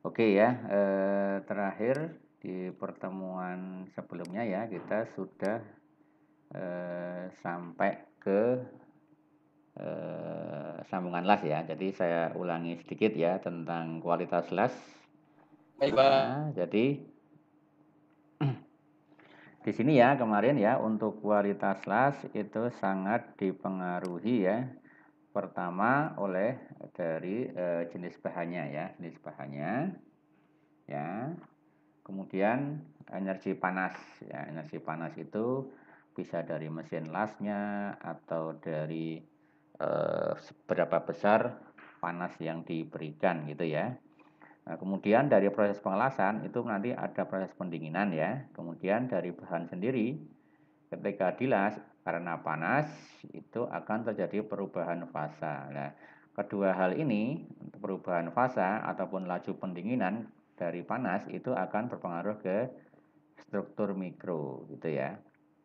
Oke ya, terakhir di pertemuan sebelumnya ya kita sudah sampai ke sambungan las ya. Jadi saya ulangi sedikit ya tentang kualitas las. Baik, Nah, jadi di sini ya kemarin ya untuk kualitas las itu sangat dipengaruhi ya. Pertama oleh dari jenis bahannya ya, jenis bahannya ya. Kemudian energi panas ya, energi panas itu bisa dari mesin lasnya atau dari seberapa besar panas yang diberikan gitu ya. Nah, kemudian dari proses pengelasan itu nanti ada proses pendinginan ya. Kemudian dari bahan sendiri ketika dilas karena panas itu akan terjadi perubahan fasa. Nah, kedua hal ini perubahan fasa ataupun laju pendinginan dari panas itu akan berpengaruh ke struktur mikro gitu ya.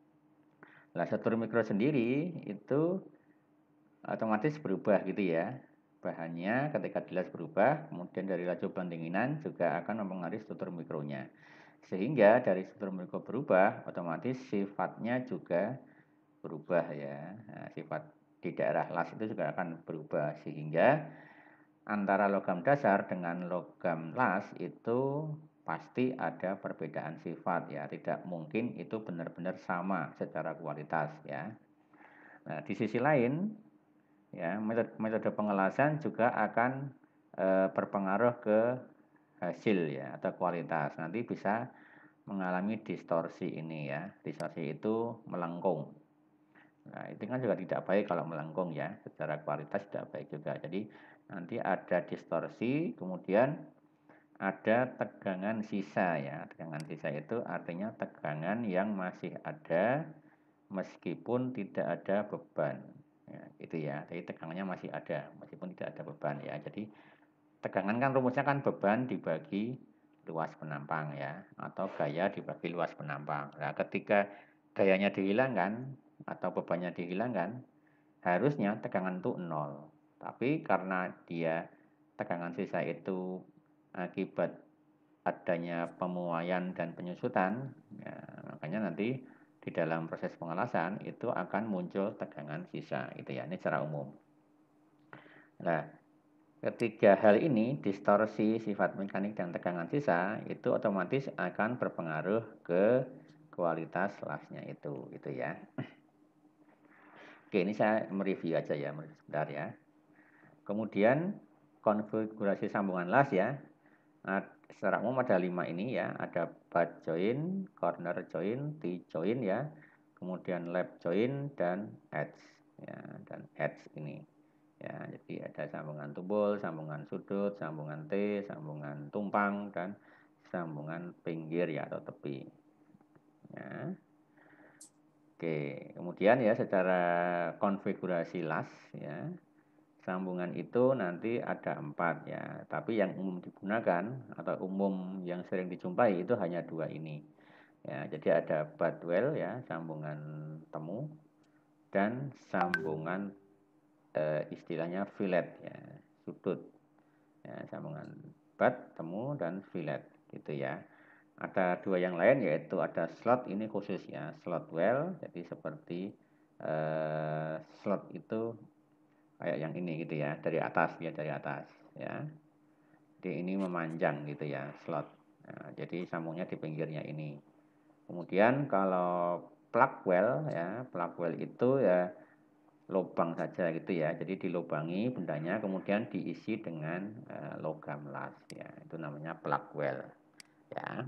Nah, struktur mikro sendiri itu otomatis berubah gitu ya. Bahannya ketika dilas berubah, kemudian dari laju pendinginan juga akan mempengaruhi struktur mikronya. Sehingga dari struktur mikro berubah, otomatis sifatnya juga berubah ya. Nah, sifat di daerah las itu juga akan berubah sehingga antara logam dasar dengan logam las itu pasti ada perbedaan sifat ya. Tidak mungkin itu benar-benar sama secara kualitas ya. Nah, di sisi lain ya, metode pengelasan juga akan berpengaruh ke hasil ya atau kualitas. Nanti bisa mengalami distorsi ini ya. Distorsi itu melengkung. Nah, itu kan juga tidak baik kalau melengkung ya. Secara kualitas tidak baik juga. Jadi nanti ada distorsi, kemudian ada tegangan sisa ya. Tegangan sisa itu artinya tegangan yang masih ada meskipun tidak ada beban. Ya, gitu ya. Jadi tegangannya masih ada meskipun tidak ada beban ya. Jadi tegangan kan rumusnya kan beban dibagi luas penampang ya, atau gaya dibagi luas penampang. Nah, ketika gayanya dihilangkan atau bebannya dihilangkan, harusnya tegangan itu nol. Tapi karena dia tegangan sisa itu akibat adanya pemuaian dan penyusutan, ya, makanya nanti di dalam proses pengelasan itu akan muncul tegangan sisa, itu ya. Ini secara umum. Nah, ketiga hal ini, distorsi sifat mekanik dan tegangan sisa, itu otomatis akan berpengaruh ke kualitas lasnya itu, gitu ya. Oke, ini saya mereview aja ya, sebentar ya. Kemudian konfigurasi sambungan las ya. Nah, secara umum ada 5 ini ya, ada butt joint, corner joint, T-joint ya, kemudian lap joint dan edge ya, dan edge ini. Ya, jadi ada sambungan tumpul, sambungan sudut, sambungan T, sambungan tumpang dan sambungan pinggir ya atau tepi. Ya. Oke, kemudian ya secara konfigurasi las ya, sambungan itu nanti ada 4 ya, tapi yang umum digunakan atau umum yang sering dijumpai itu hanya 2 ini. Ya, jadi ada butt well ya, sambungan temu dan sambungan istilahnya fillet ya, sudut. Ya, sambungan butt, temu dan fillet gitu ya. Ada 2 yang lain yaitu ada slot, ini khusus ya, slot well, jadi seperti slot itu kayak yang ini gitu ya, dari atas ya, dari atas ya. Jadi ini memanjang gitu ya, slot. Nah, jadi sambungnya di pinggirnya ini. Kemudian kalau plug well ya, plug well itu ya lubang saja gitu ya. Jadi dilubangi bendanya kemudian diisi dengan logam las ya. Itu namanya plug well ya.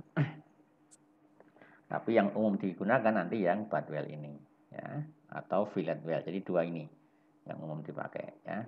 Tapi yang umum digunakan nanti yang butt well ini ya, atau fillet well. Jadi 2 ini yang umum dipakai ya.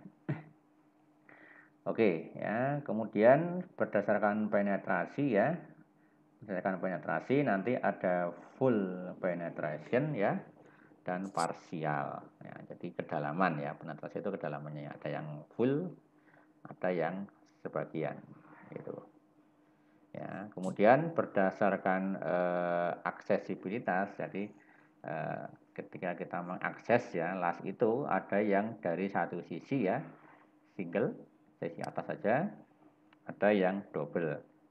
Oke ya, kemudian berdasarkan penetrasi ya. Berdasarkan penetrasi nanti ada full penetration ya dan parsial ya. Jadi kedalaman ya, penetrasi itu kedalamannya ya. Ada yang full, ada yang sebagian gitu. Ya, kemudian berdasarkan aksesibilitas, jadi ketika kita mengakses ya las itu ada yang dari satu sisi ya, single, sisi atas saja, ada yang double.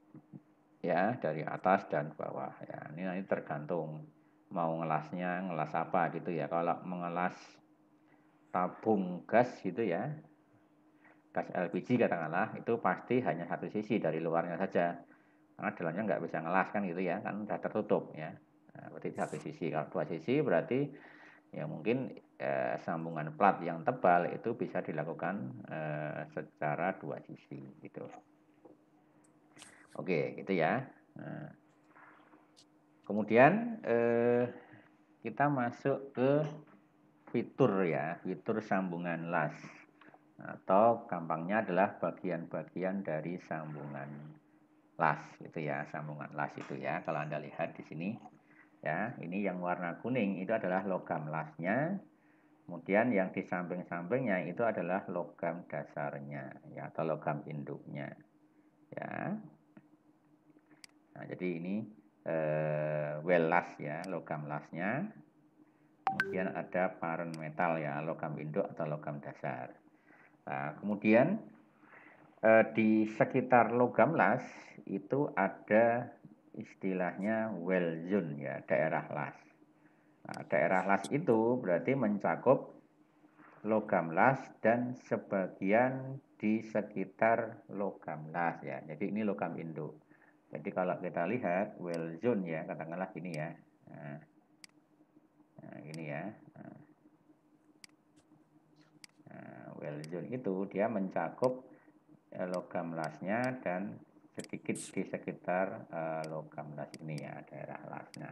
ya, dari atas dan bawah ya. Ini nanti tergantung mau ngelasnya ngelas apa gitu ya. Kalau mengelas tabung gas gitu ya, gas LPG katakanlah, itu pasti hanya satu sisi dari luarnya saja. Karena dalamnya nggak bisa ngelas kan gitu ya, kan udah tertutup ya. Nah, berarti satu sisi. Kalau dua sisi berarti ya mungkin sambungan plat yang tebal itu bisa dilakukan secara dua sisi gitu. Oke, gitu ya. Nah, kemudian kita masuk ke fitur ya, fitur sambungan las atau gampangnya adalah bagian-bagian dari sambungan las itu ya, sambungan las itu ya. Kalau Anda lihat di sini ya, ini yang warna kuning itu adalah logam lasnya. Kemudian yang di samping-sampingnya itu adalah logam dasarnya ya, atau logam induknya ya. Nah, jadi ini well las ya, logam lasnya. Kemudian ada parent metal ya, logam induk atau logam dasar. Nah, kemudian di sekitar logam las itu ada istilahnya well zone ya, daerah las. Nah, daerah las itu berarti mencakup logam las dan sebagian di sekitar logam las ya. Jadi ini logam induk. Jadi kalau kita lihat well zone ya, katakanlah gini ya. Nah, ini ya. Well zone itu dia mencakup logam lasnya dan sedikit di sekitar logam las ini ya, daerah lasnya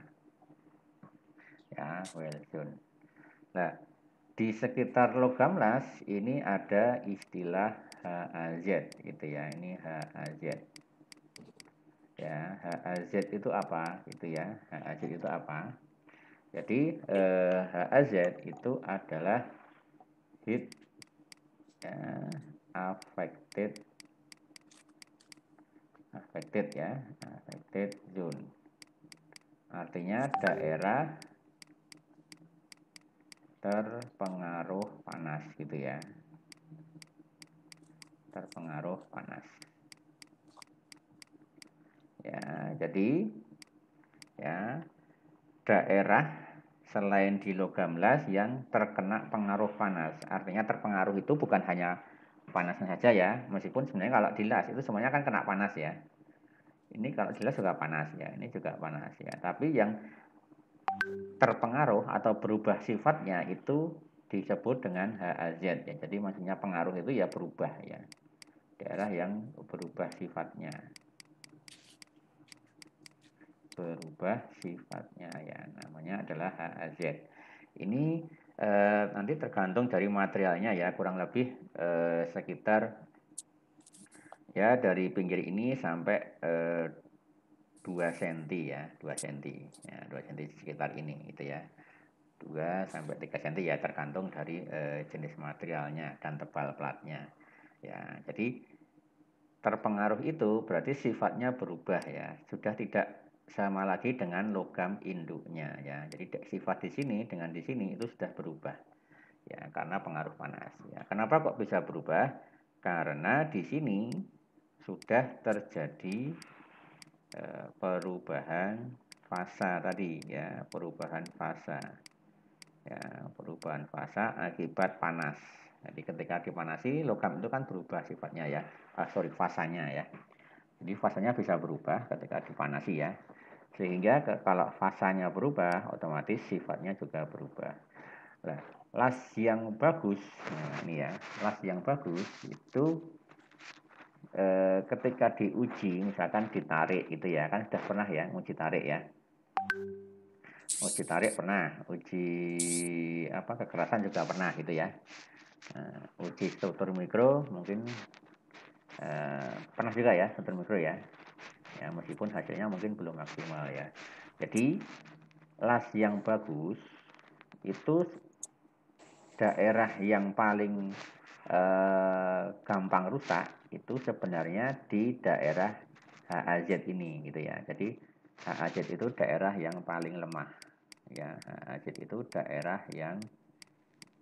ya, well zone. Nah, di sekitar logam las ini ada istilah HAZ gitu ya, ini HAZ ya. HAZ itu apa gitu ya, HAZ itu apa? Jadi HAZ itu adalah heat ya, affected ya, affected zone, artinya daerah terpengaruh panas gitu ya, terpengaruh panas ya. Jadi ya, daerah selain di logam las yang terkena pengaruh panas, artinya terpengaruh itu bukan hanya panasnya saja ya, meskipun sebenarnya kalau di las itu semuanya kan kena panas ya. Ini kalau di las juga panas ya, ini juga panas ya, tapi yang terpengaruh atau berubah sifatnya itu disebut dengan HAZ ya. Jadi maksudnya pengaruh itu ya berubah ya, daerah yang berubah sifatnya, ya, namanya adalah HAZ. Ini nanti tergantung dari materialnya ya, kurang lebih sekitar ya dari pinggir ini sampai 2 cm ya, 2 cm ya, 2 cm sekitar ini gitu ya, 2 sampai 3 cm ya, tergantung dari jenis materialnya dan tebal platnya ya. Jadi terpengaruh itu berarti sifatnya berubah ya, sudah tidak sama lagi dengan logam induknya ya. Jadi sifat di sini dengan di sini itu sudah berubah ya, karena pengaruh panas ya. Kenapa kok bisa berubah? Karena di sini sudah terjadi perubahan fasa tadi ya, perubahan fasa ya, perubahan fasa akibat panas. Jadi ketika dipanasi logam itu kan berubah sifatnya ya, fasanya ya. Jadi fasanya bisa berubah ketika dipanasi ya, sehingga kalau fasanya berubah otomatis sifatnya juga berubah. Nah, las yang bagus, nah ini ya, las yang bagus itu ketika diuji, misalkan ditarik gitu ya, kan sudah pernah ya uji tarik ya, uji tarik pernah, uji apa kekerasan juga pernah gitu ya. Uji struktur mikro mungkin pernah juga ya, struktur mikro ya, ya meskipun hasilnya mungkin belum maksimal ya. Jadi las yang bagus itu daerah yang paling gampang rusak itu sebenarnya di daerah HAZ ini gitu ya. Jadi HAZ itu daerah yang paling lemah ya. HAZ itu daerah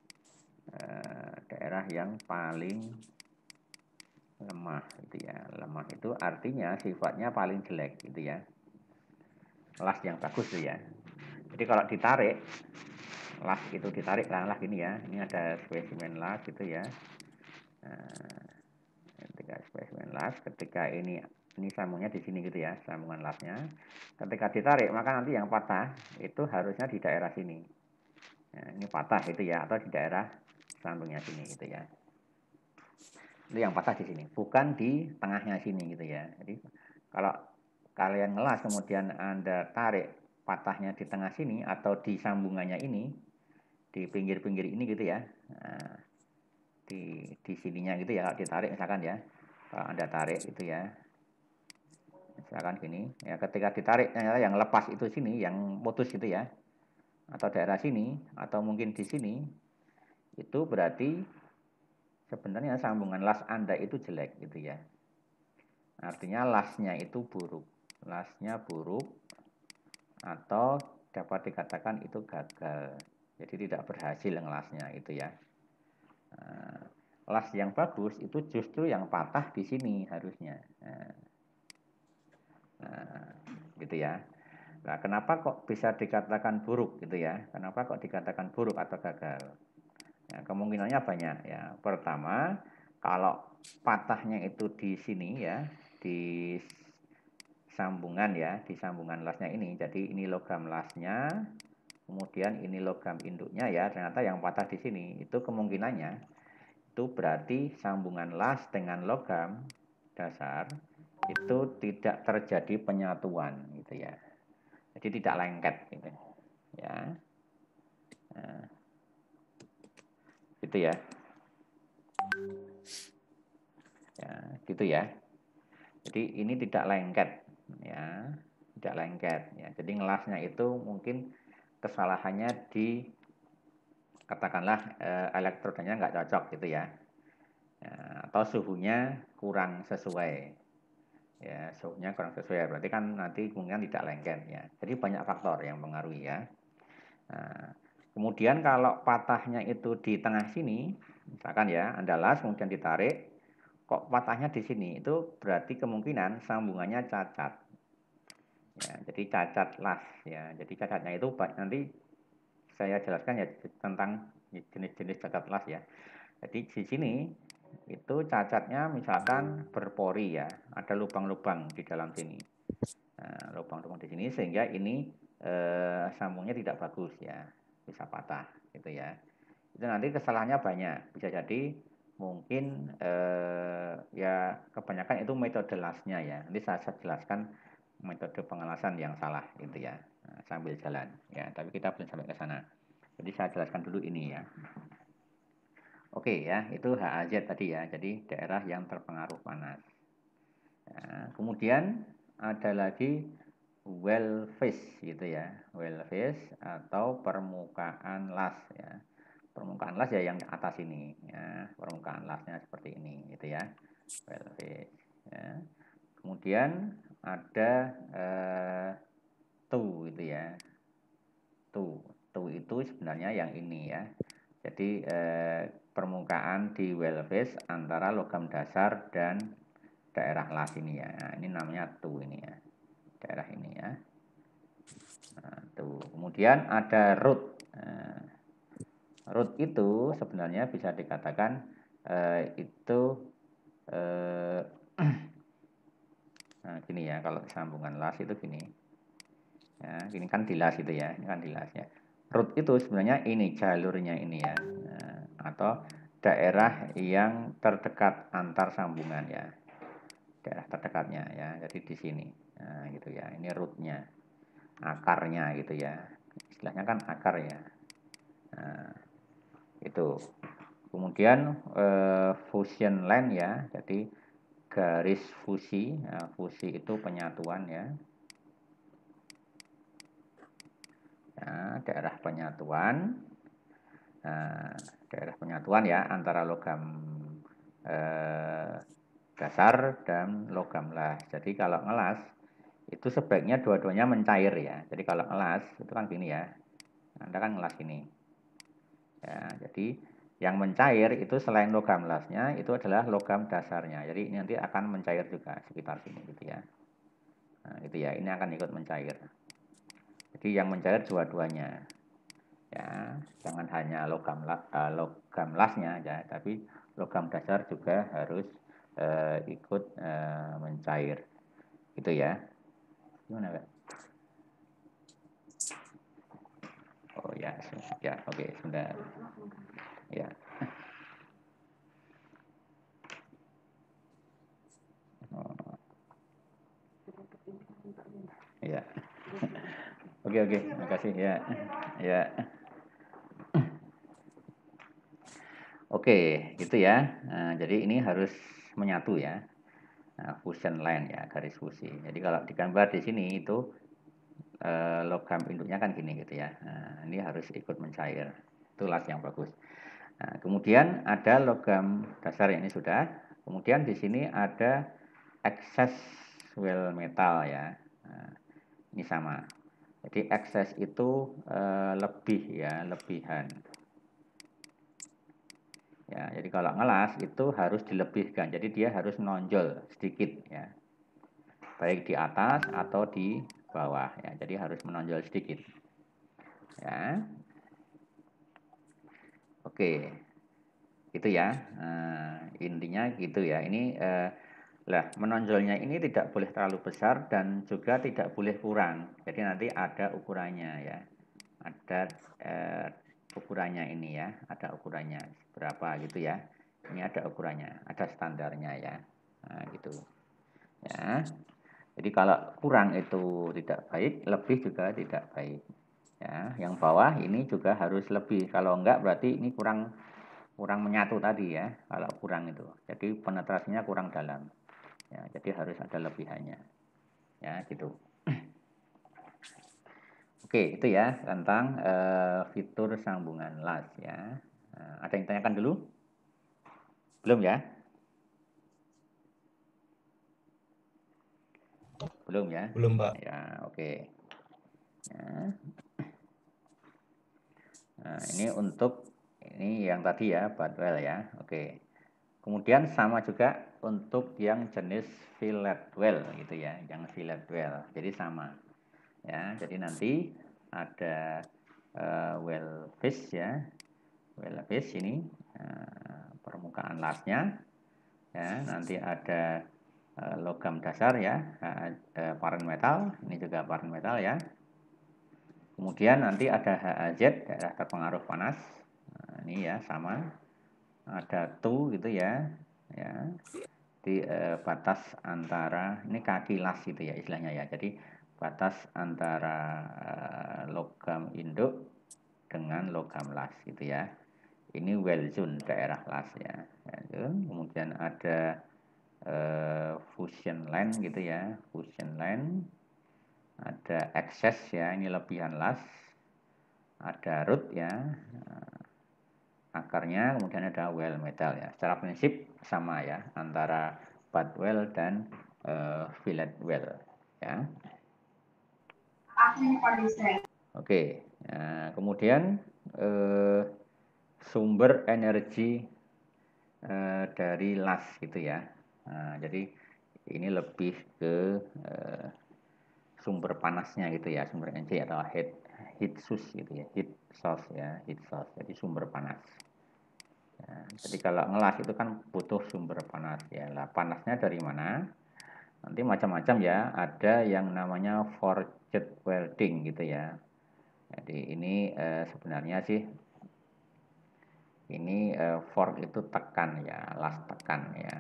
yang paling lemah gitu ya, lemah itu artinya sifatnya paling jelek gitu ya. Las yang bagus tuh ya. Jadi kalau ditarik, las itu ditarik lah ini ya. Ini ada spesimen las gitu ya. Nah, ketika spesimen las, ketika ini sambungnya di sini gitu ya, sambungan lasnya. Ketika ditarik, maka nanti yang patah itu harusnya di daerah sini. Nah, ini patah itu ya, atau di daerah sambungnya sini gitu ya. Itu yang patah di sini, bukan di tengahnya sini gitu ya. Jadi kalau kalian ngelas kemudian Anda tarik patahnya di tengah sini atau di sambungannya ini, di pinggir-pinggir ini gitu ya. Nah, di sininya gitu ya, kalau ditarik misalkan ya. Kalau Anda tarik itu ya. Misalkan gini, ya ketika ditarik yang lepas itu sini, yang putus gitu ya. Atau daerah sini atau mungkin di sini, itu berarti sebenarnya sambungan las Anda itu jelek gitu ya. Artinya lasnya itu buruk. Lasnya buruk atau dapat dikatakan itu gagal. Jadi tidak berhasil ngelasnya itu ya. Nah, las yang bagus itu justru yang patah di sini harusnya. Nah, gitu ya. Nah, kenapa kok bisa dikatakan buruk gitu ya? Kenapa kok dikatakan buruk atau gagal? Ya, kemungkinannya banyak ya. Pertama, kalau patahnya itu di sini ya, di sambungan ya, di sambungan lasnya ini. Jadi ini logam lasnya, kemudian ini logam induknya ya. Ternyata yang patah di sini itu kemungkinannya itu berarti sambungan las dengan logam dasar itu tidak terjadi penyatuan gitu ya. Jadi tidak lengket gitu ya. Nah, gitu ya. Ya, gitu ya. Jadi ini tidak lengket ya, tidak lengket ya. Jadi ngelasnya itu mungkin kesalahannya di katakanlah elektrodanya nggak cocok gitu ya. Ya, atau suhunya kurang sesuai. Ya, suhunya kurang sesuai berarti kan nanti kemungkinan tidak lengket ya. Jadi banyak faktor yang mengaruhi ya. Nah, kemudian kalau patahnya itu di tengah sini, misalkan ya, Anda las kemudian ditarik, kok patahnya di sini, itu berarti kemungkinan sambungannya cacat. Ya, jadi cacat las ya. Jadi cacatnya itu nanti saya jelaskan ya tentang jenis-jenis cacat las ya. Jadi di sini itu cacatnya misalkan berpori ya, ada lubang-lubang di dalam sini. Nah, lubang-lubang di sini sehingga ini sambungnya tidak bagus ya, bisa patah gitu ya. Itu nanti kesalahannya banyak, bisa jadi mungkin ya kebanyakan itu metode lasnya ya. Nanti saya jelaskan metode pengelasan yang salah gitu ya, sambil jalan ya. Tapi kita belum sampai ke sana. Jadi saya jelaskan dulu ini ya. Oke ya, itu HAZ tadi ya. Jadi daerah yang terpengaruh panas. Nah, kemudian ada lagi well face gitu ya, well face atau permukaan las ya. Permukaan las ya yang atas ini ya, permukaan lasnya seperti ini gitu ya, well face ya. Kemudian ada tu gitu ya, tu itu sebenarnya yang ini ya. Jadi permukaan di well face antara logam dasar dan daerah las ini ya. Nah, ini namanya tu ini ya, daerah ini ya. Nah, tuh. Kemudian ada root. Nah, root itu sebenarnya bisa dikatakan itu nah gini ya, kalau sambungan las itu gini. Ya, ini kan dilas itu ya, ini kan dilas ya. Root itu sebenarnya ini jalurnya ini ya. Nah, atau daerah yang terdekat antar sambungan ya. Daerah terdekatnya ya. Jadi di sini. Nah, gitu ya. Ini rootnya, akarnya gitu ya. Istilahnya kan akar ya. Nah, itu. Kemudian fusion line ya. Jadi garis fusi. Nah, fusi itu penyatuan ya. Nah, daerah penyatuan. Nah, daerah penyatuan ya antara logam dasar dan logam las. Jadi kalau ngelas itu sebaiknya dua-duanya mencair ya. Jadi kalau ngelas itu kan gini ya. Anda kan ngelas ini. Ya, jadi Yang mencair itu selain logam lasnya itu adalah logam dasarnya. Jadi ini nanti akan mencair juga sekitar sini gitu ya. Nah, gitu ya. Ini akan ikut mencair. Jadi yang mencair dua-duanya. Ya, jangan hanya logam lasnya aja, tapi logam dasar juga harus ikut mencair. Gitu ya. Gimana, Kak? Oh ya, ya oke, sebentar. Ya. Oh, ya. Oke, makasih ya. Ya. Oke, gitu ya. Nah, jadi ini harus menyatu ya. Nah, fusion line ya, garis fusi. Jadi kalau digambar di sini itu logam induknya kan gini gitu ya. Nah, ini harus ikut mencair. Itu las yang bagus. Nah, kemudian ada logam dasar ini sudah. Kemudian di sini ada excess well metal ya. Nah, ini sama. Jadi excess itu lebih ya, lebihan. Ya, jadi kalau ngelas itu harus dilebihkan. Jadi dia harus nonjol sedikit ya. Baik di atas atau di bawah ya. Jadi harus menonjol sedikit. Ya. Oke. Gitu ya. Intinya gitu ya. Ini lah menonjolnya ini tidak boleh terlalu besar dan juga tidak boleh kurang. Jadi nanti ada ukurannya ya. Ada ukurannya ini ya. Ada ukurannya berapa gitu ya. Ini ada ukurannya, ada standarnya ya. Nah, gitu. Ya. Jadi kalau kurang itu tidak baik, lebih juga tidak baik. Ya, yang bawah ini juga harus lebih. Kalau enggak berarti ini kurang menyatu tadi ya. Kalau kurang itu. Jadi penetrasinya kurang dalam. Ya, jadi harus ada lebihannya. Ya, gitu. Oke, itu ya tentang fitur sambungan las ya. Ada yang tanyakan dulu? Belum ya? Belum ya? Belum, Pak. Ya, oke. Ya. Nah, ini untuk ini yang tadi ya, badwell ya. Oke. Kemudian sama juga untuk yang jenis fillet well gitu ya, yang fillet well. Jadi sama. Ya, jadi nanti ada well fish ya. Well fish ini permukaan lasnya ya, nanti ada logam dasar ya, parent metal, ini juga parent metal ya. Kemudian nanti ada HAZ, daerah terpengaruh panas. Nah, ini ya sama. Ada tu gitu ya. Ya. Di batas antara ini kaki las gitu ya istilahnya ya. Jadi batas antara logam induk dengan logam las gitu ya. Ini well zone daerah las ya. Kemudian ada fusion line gitu ya. Fusion line. Ada excess ya, ini lebihan las. Ada root ya, akarnya, kemudian ada well metal ya. Secara prinsip sama ya antara bud well dan fillet well ya. Oke, nah, kemudian sumber energi dari las gitu ya. Nah, jadi ini lebih ke sumber panasnya gitu ya, sumber energi atau heat source gitu ya, heat source ya, heat source. Jadi sumber panas. Ya, jadi kalau ngelas itu kan butuh sumber panas ya. Lah panasnya dari mana? Nanti macam-macam ya. Ada yang namanya forged welding gitu ya. Jadi ini sebenarnya sih ini forge itu tekan ya, las tekan ya.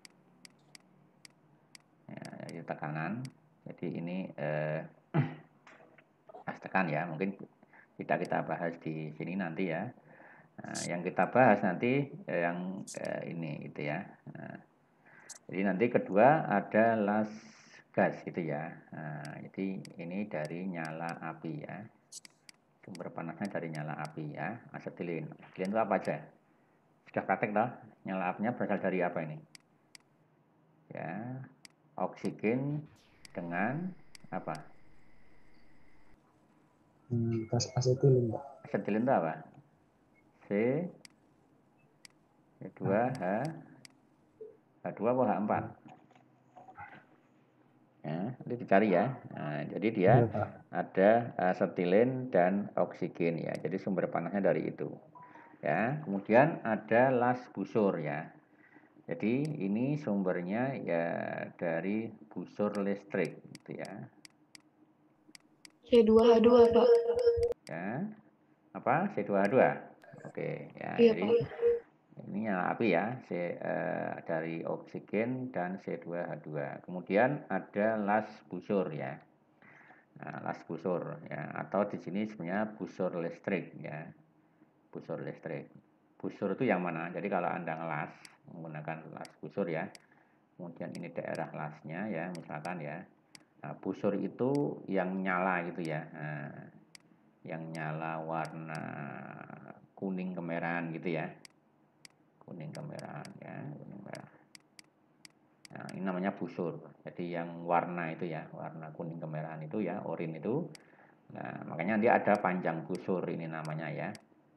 Ya, jadi tekanan. Jadi ini las tekan ya. Mungkin tidak kita bahas di sini nanti ya. Nah, yang kita bahas nanti yang ini gitu ya. Nah, jadi nanti kedua ada las gas gitu ya. Nah, jadi ini dari nyala api ya. Sumber panasnya dari nyala api ya. Asetilin. Asetilin itu apa aja? Sudah praktek toh? Nyala apinya berasal dari apa ini? Ya, oksigen dengan apa? Gas asetilin, Pak. Asetilin itu apa? C C2H H2 apa H4? Ya, nanti dicari ya. Nah, jadi dia Iya, Pak. ada asetilen dan oksigen ya. Jadi sumber panasnya dari itu. Ya, kemudian ada las busur ya. Jadi ini sumbernya ya dari busur listrik gitu ya. C2H2, Pak. Ya. Apa? C2H2. Oke, ya. Iya, Jadi Pak. ini nyala api ya, dari oksigen dan C2H2. Kemudian ada las busur ya. Nah, las busur ya, atau di sini sebenarnya busur listrik ya. Busur listrik. Busur itu yang mana? Jadi kalau Anda ngelas menggunakan las busur ya. Kemudian ini daerah lasnya ya, misalkan ya. Nah, busur itu yang nyala gitu ya. Nah, yang nyala warna kuning kemerahan gitu ya. Kuning kemerahan ya, kuning merah. Nah, ini namanya busur. Jadi yang warna itu ya, warna kuning kemerahan itu ya, orin itu. Nah, makanya dia ada panjang busur ini namanya ya.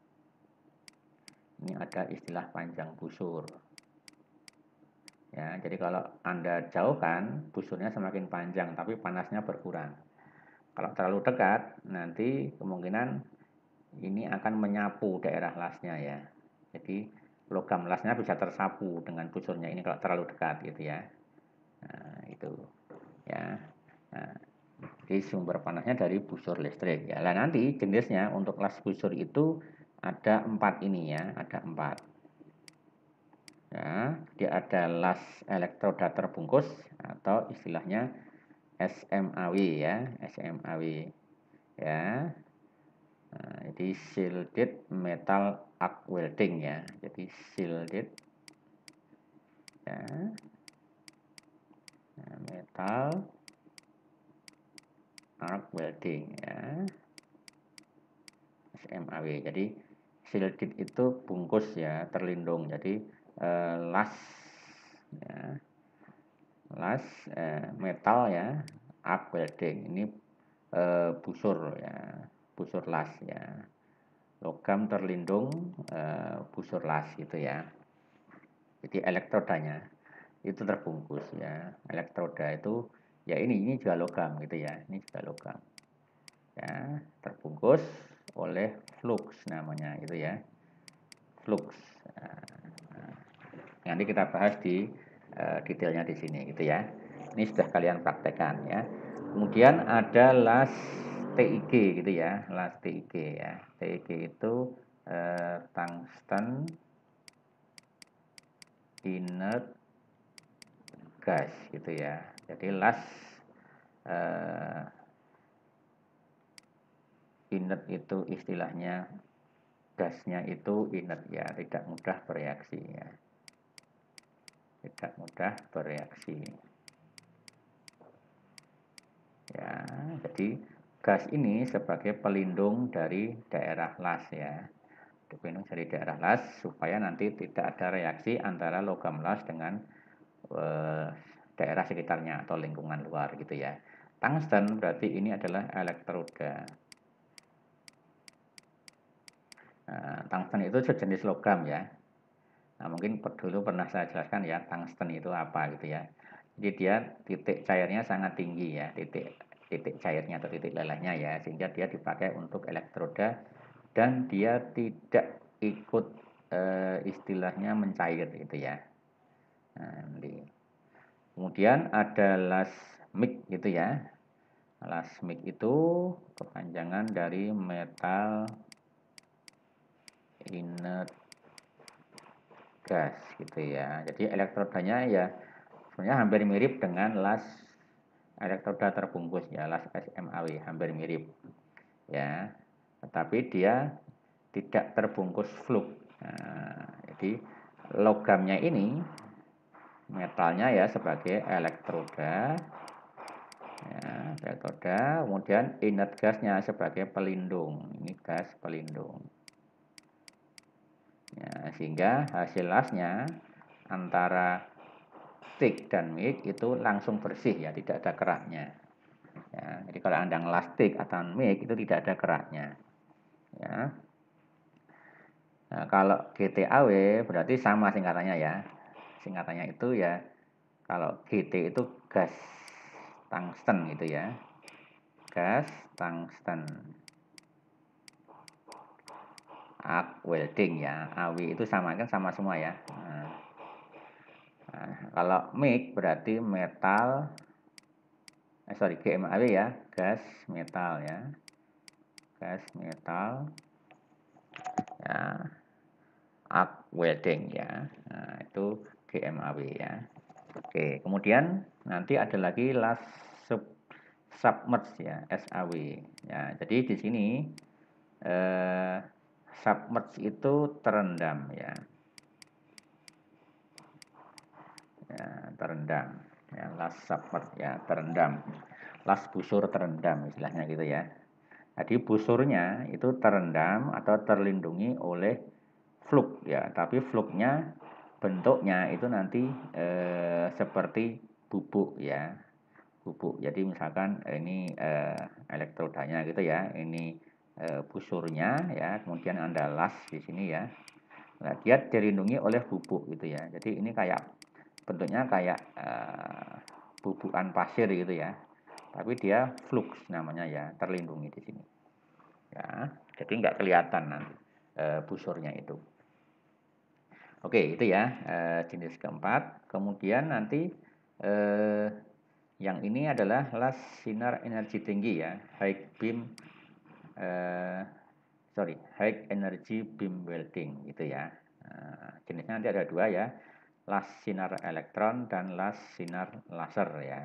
Ini ada istilah panjang busur. Ya, jadi kalau Anda jauhkan, busurnya semakin panjang, tapi panasnya berkurang. Kalau terlalu dekat, nanti kemungkinan ini akan menyapu daerah lasnya ya. Jadi logam lasnya bisa tersapu dengan busurnya ini kalau terlalu dekat gitu ya. Nah, itu ya. Nah, jadi sumber panasnya dari busur listrik ya. Nah, nanti jenisnya untuk las busur itu ada 4 ini ya, ada 4. Ya, dia ada las elektroda terbungkus atau istilahnya SMAW ya, SMAW ya. Nah, jadi shielded metal arc welding ya. Jadi shielded ya. Nah, metal arc welding ya. SMAW. Jadi shielded itu bungkus ya, terlindung. Jadi las ya, las metal ya, arc welding ini busur ya, busur las ya, logam terlindung busur las gitu ya. Jadi elektrodanya itu terbungkus ya, elektroda itu ya ini juga logam gitu ya, ini juga logam ya, terbungkus oleh flux namanya itu ya, flux. Nah, nanti kita bahas di detailnya di sini gitu ya. Ini sudah kalian praktekkan ya. Kemudian ada las TIG gitu ya, las TIG ya. TIG itu tungsten inert gas gitu ya. Jadi las inert itu istilahnya gasnya itu inert ya, tidak mudah bereaksi ya. Tidak mudah bereaksi. Ya, jadi gas ini sebagai pelindung dari daerah las ya. Pelindung dari daerah las supaya nanti tidak ada reaksi antara logam las dengan daerah sekitarnya atau lingkungan luar gitu ya. Tungsten berarti ini adalah elektroda. Nah, tungsten itu sejenis logam ya. Nah, mungkin dulu pernah saya jelaskan ya, tungsten itu apa gitu ya. Jadi dia titik cairnya sangat tinggi ya, titik cairnya atau titik lelehnya ya, sehingga dia dipakai untuk elektroda dan dia tidak ikut istilahnya mencair gitu ya. Nah, kemudian ada las MIG gitu ya. Las MIG itu kepanjangan dari metal inert gas gitu ya. Jadi elektrodanya ya sebenarnya hampir mirip dengan las elektroda terbungkus ya, las SMAW hampir mirip ya, tetapi dia tidak terbungkus flux. Nah, jadi logamnya ini metalnya ya sebagai elektroda ya, elektroda, kemudian inert gasnya sebagai pelindung, ini gas pelindung ya, sehingga hasil lasnya antara TIG dan MIG itu langsung bersih ya, tidak ada keraknya ya. Jadi kalau Anda ngelas TIG atau MIG itu tidak ada keraknya ya. Nah, kalau GTAW berarti sama singkatannya ya. Singkatannya itu ya, kalau GT itu gas tungsten gitu ya. Gas tungsten. Arc welding ya. AW itu sama kan, sama semua ya. Nah, kalau MIG berarti metal, GMAW ya, gas metal ya. Gas metal ya, arc welding ya. Nah, itu GMAW ya. Oke, kemudian nanti ada lagi las submerge ya, SAW ya. Jadi di sini submerge itu terendam ya. Ya, terendam ya, las submerge ya, terendam. Las busur terendam istilahnya gitu ya. Jadi busurnya itu terendam atau terlindungi oleh fluk ya, tapi fluknya bentuknya itu nanti seperti bubuk ya, bubuk. Jadi misalkan ini elektrodanya gitu ya, ini busurnya ya, kemudian ada las di sini ya. Nah, dia dilindungi oleh bubuk gitu ya. Jadi ini kayak bentuknya kayak bubukan pasir gitu ya. Tapi dia flux namanya ya, terlindungi di sini. Ya, jadi nggak kelihatan nanti busurnya itu. Oke, itu ya jenis keempat. Kemudian nanti yang ini adalah las sinar energi tinggi ya, high energy beam welding gitu ya. Jenisnya nanti ada dua ya, las sinar elektron dan las sinar laser ya.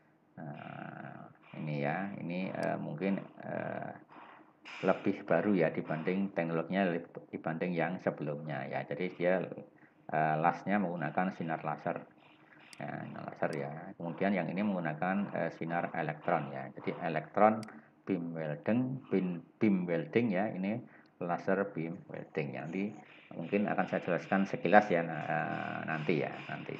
Ini ya, ini mungkin lebih baru ya dibanding teknologinya, dibanding yang sebelumnya ya. Jadi dia lasnya menggunakan sinar laser ya. Kemudian yang ini menggunakan sinar elektron ya. Jadi elektron beam welding ya, ini laser beam welding ya. Nanti mungkin akan saya jelaskan sekilas ya nanti ya, nanti.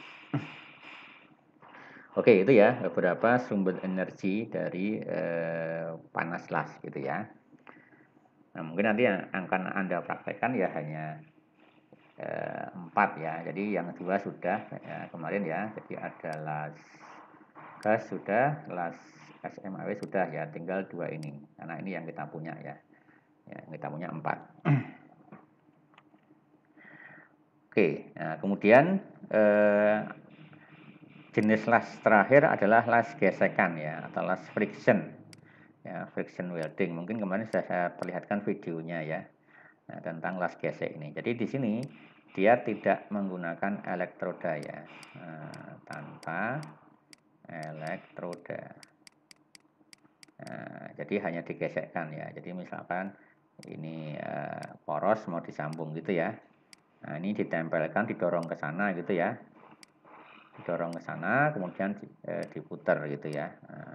Oke, itu ya beberapa sumber energi dari panas las gitu ya. Nah, mungkin nanti yang akan Anda praktekkan ya hanya 4 ya. Jadi yang 2 sudah ya, kemarin ya. Jadi ada las gas sudah, las SMAW sudah ya. Tinggal 2 ini. Karena ini yang kita punya ya. Ya, kita punya 4. Oke, nah kemudian jenis las terakhir adalah las gesekan ya, atau las friction ya, friction welding. Mungkin kemarin sudah saya perlihatkan videonya ya, tentang las gesek ini. Jadi di sini dia tidak menggunakan elektroda ya, tanpa elektroda. Jadi hanya digesekkan ya. Jadi misalkan ini poros mau disambung gitu ya. Nah, ini ditempelkan, didorong ke sana gitu ya. Didorong ke sana, kemudian diputar gitu ya.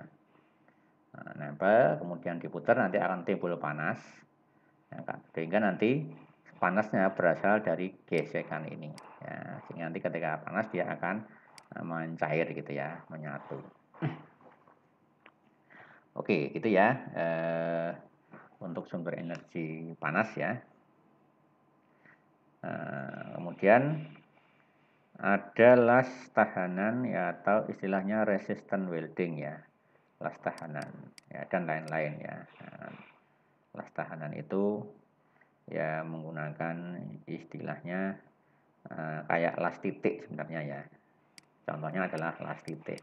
Nempel, kemudian diputar, nanti akan timbul panas. Sehingga nanti panasnya berasal dari gesekan ini. Ya, sehingga nanti ketika panas dia akan mencair gitu ya, menyatu. Oke, itu ya untuk sumber energi panas ya. Kemudian ada las tahanan ya, atau istilahnya resistant welding ya, las tahanan ya, dan lain-lain ya. Las tahanan itu ya menggunakan istilahnya kayak las titik sebenarnya ya. Contohnya adalah las titik.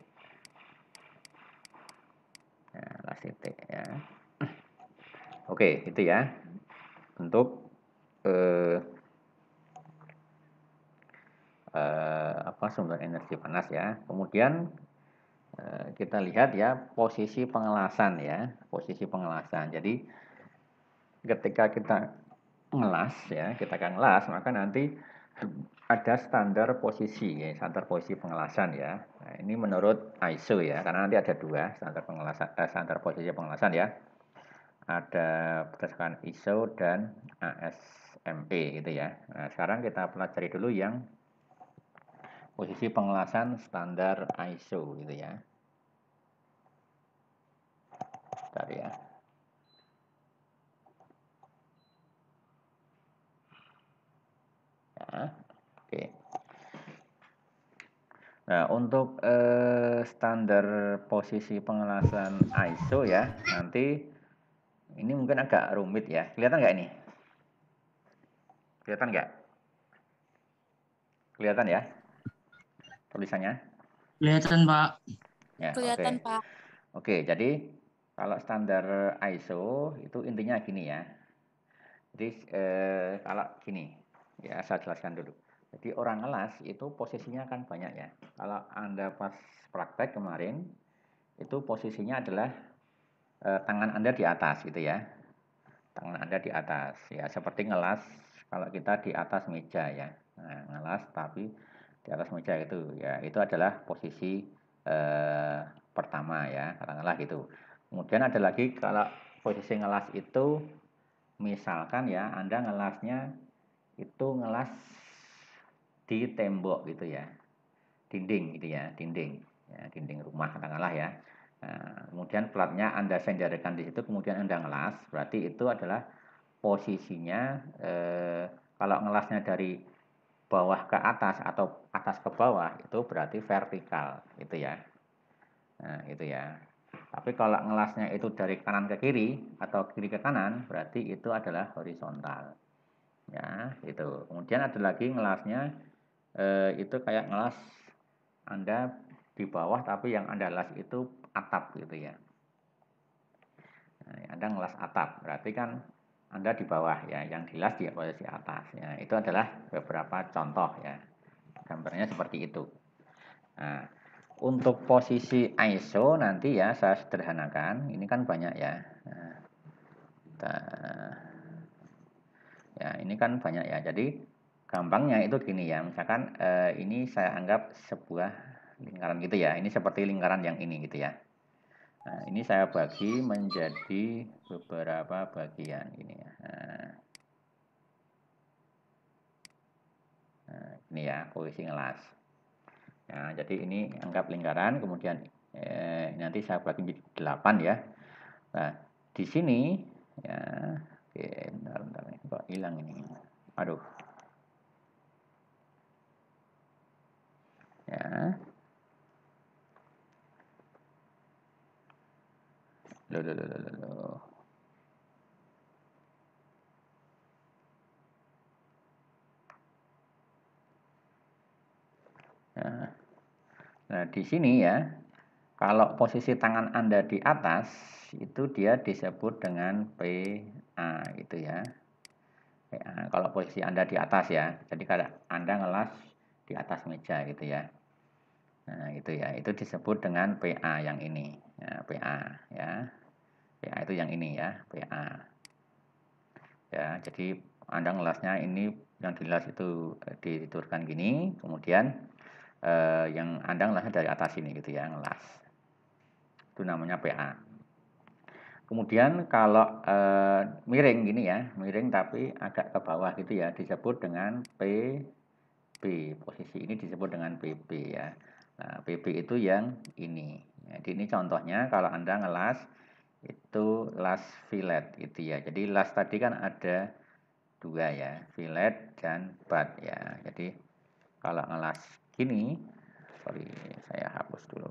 Ya, las titik ya. Oke, itu ya untuk sumber energi panas ya. Kemudian kita lihat ya posisi pengelasan ya, posisi pengelasan. Jadi ketika kita ngelas ya, kita akan ngelas, maka nanti ada standar posisi ya, standar posisi pengelasan ya. Nah, ini menurut ISO ya, karena nanti ada dua standar pengelasan, standar posisi pengelasan ya. Ada berdasarkan ISO dan ASME gitu ya. Nah, sekarang kita pelajari dulu yang posisi pengelasan standar ISO gitu ya. Bentar ya. untuk standar posisi pengelasan ISO ya, nanti ini mungkin agak rumit ya. Kelihatan nggak ini? Kelihatan nggak? Kelihatan ya tulisannya? Kelihatan, Pak. Ya, Kelihatan, oke. Pak. Oke, jadi kalau standar ISO itu intinya gini ya. Jadi kalau gini, ya saya jelaskan dulu. Jadi orang ngelas itu posisinya kan banyak ya. Kalau Anda pas praktek kemarin, itu posisinya adalah tangan Anda di atas gitu ya. Tangan Anda di atas ya, seperti ngelas kalau kita di atas meja ya. Nah, ngelas tapi di atas meja itu ya, itu adalah posisi pertama ya, katakanlah gitu. Kemudian ada lagi kalau posisi ngelas itu misalkan ya, Anda ngelasnya itu ngelas di tembok gitu ya, dinding gitu ya, dinding ya, dinding rumah katakanlah ya. Nah, kemudian platnya Anda senjarakan di situ, kemudian Anda ngelas, berarti itu adalah posisinya kalau ngelasnya dari bawah ke atas atau atas ke bawah itu berarti vertikal gitu ya. Nah, itu ya. Tapi kalau ngelasnya itu dari kanan ke kiri atau kiri ke kanan berarti itu adalah horizontal. Ya, itu. Kemudian ada lagi ngelasnya itu kayak ngelas Anda di bawah tapi yang Anda las itu atap gitu ya. Nah, Anda ngelas atap, berarti kan Anda di bawah ya, yang dilas di posisi atas ya. Itu adalah beberapa contoh ya. Gambarnya seperti itu. Nah, untuk posisi ISO nanti ya saya sederhanakan. Ini kan banyak ya. Nah, ya ini kan banyak ya. Jadi gampangnya itu gini ya. Misalkan ini saya anggap sebuah lingkaran gitu ya. Ini seperti lingkaran yang ini gitu ya. Nah, ini saya bagi menjadi beberapa bagian ini ya. Nah, ini ya posisi ngelas. Nah, jadi ini anggap lingkaran, kemudian nanti saya bagi menjadi 8 ya. Nah, di sini ya, oke, bentar nih, kok hilang ini. Aduh. Ya. Loh. Nah, di sini ya, kalau posisi tangan Anda di atas, itu dia disebut dengan PA gitu ya. PA, kalau posisi Anda di atas ya, jadi kalau Anda ngelas di atas meja gitu ya. Nah, itu ya, itu disebut dengan PA yang ini. Ya, PA ya. PA itu yang ini ya, PA. Ya, jadi Anda ngelasnya ini yang dilas itu diturunkan gini, kemudian yang Anda ngelasnya dari atas ini gitu ya, ngelas. Itu namanya PA. Kemudian kalau miring gini ya, miring tapi agak ke bawah gitu ya, disebut dengan PB. Posisi ini disebut dengan PB ya. Nah, PB itu yang ini. Jadi ini contohnya kalau Anda ngelas itu las fillet gitu ya. Jadi las tadi kan ada dua ya, fillet dan butt ya. Jadi kalau ngelas gini, sorry saya hapus dulu.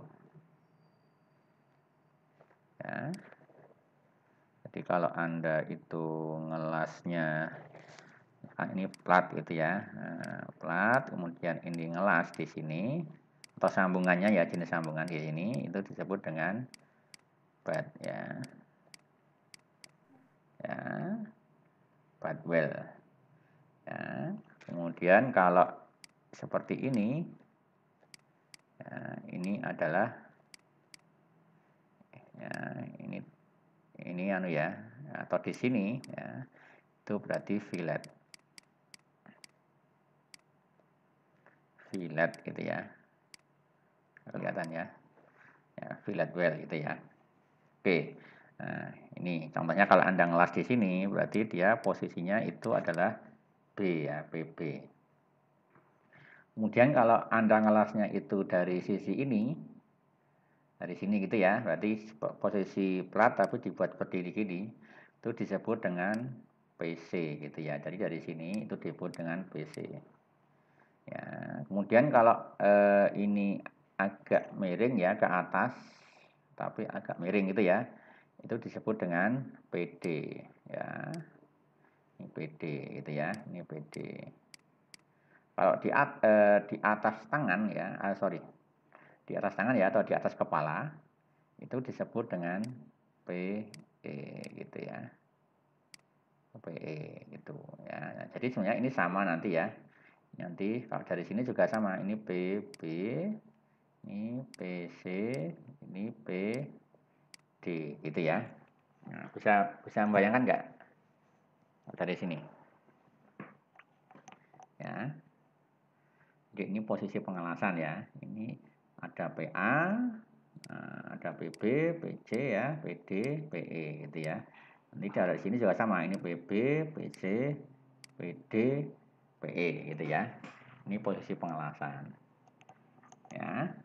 Ya. Jadi kalau Anda itu ngelasnya ini plat gitu ya. Nah, plat, kemudian ini ngelas di sini atau sambungannya ya, jenis sambungan di sini itu disebut dengan butt ya. Ya. Butt well. Ya. Kemudian kalau seperti ini ya, ini adalah ya, ini anu ya, atau di sini ya, itu berarti fillet gitu ya, kelihatan ya, fillet well gitu ya. Oke, nah ini contohnya kalau Anda ngelas di sini berarti dia posisinya itu adalah B ya, PB. Kemudian kalau Anda ngelasnya itu dari sisi ini, dari sini gitu ya, berarti posisi plat tapi dibuat berdiri gini, itu disebut dengan PC gitu ya. Jadi dari sini itu disebut dengan PC. Ya, kemudian kalau ini agak miring ya ke atas, tapi agak miring gitu ya, itu disebut dengan PD ya. Ini PD gitu ya, ini PD. Kalau di atas tangan ya, sorry, di atas tangan ya atau di atas kepala itu disebut dengan PE gitu ya, PE gitu ya. Jadi sebenarnya ini sama nanti ya. Nanti kalau dari sini juga sama, ini PB, ini PC, ini PD gitu ya. Nah, bisa membayangkan nggak dari sini? Ya. Jadi ini posisi pengelasan ya. Ini ada PA, ada PB, PC ya, PD, PE gitu ya. Nanti dari sini juga sama, ini PB, PC, PD, PE gitu ya. Ini posisi pengelasan. Ya.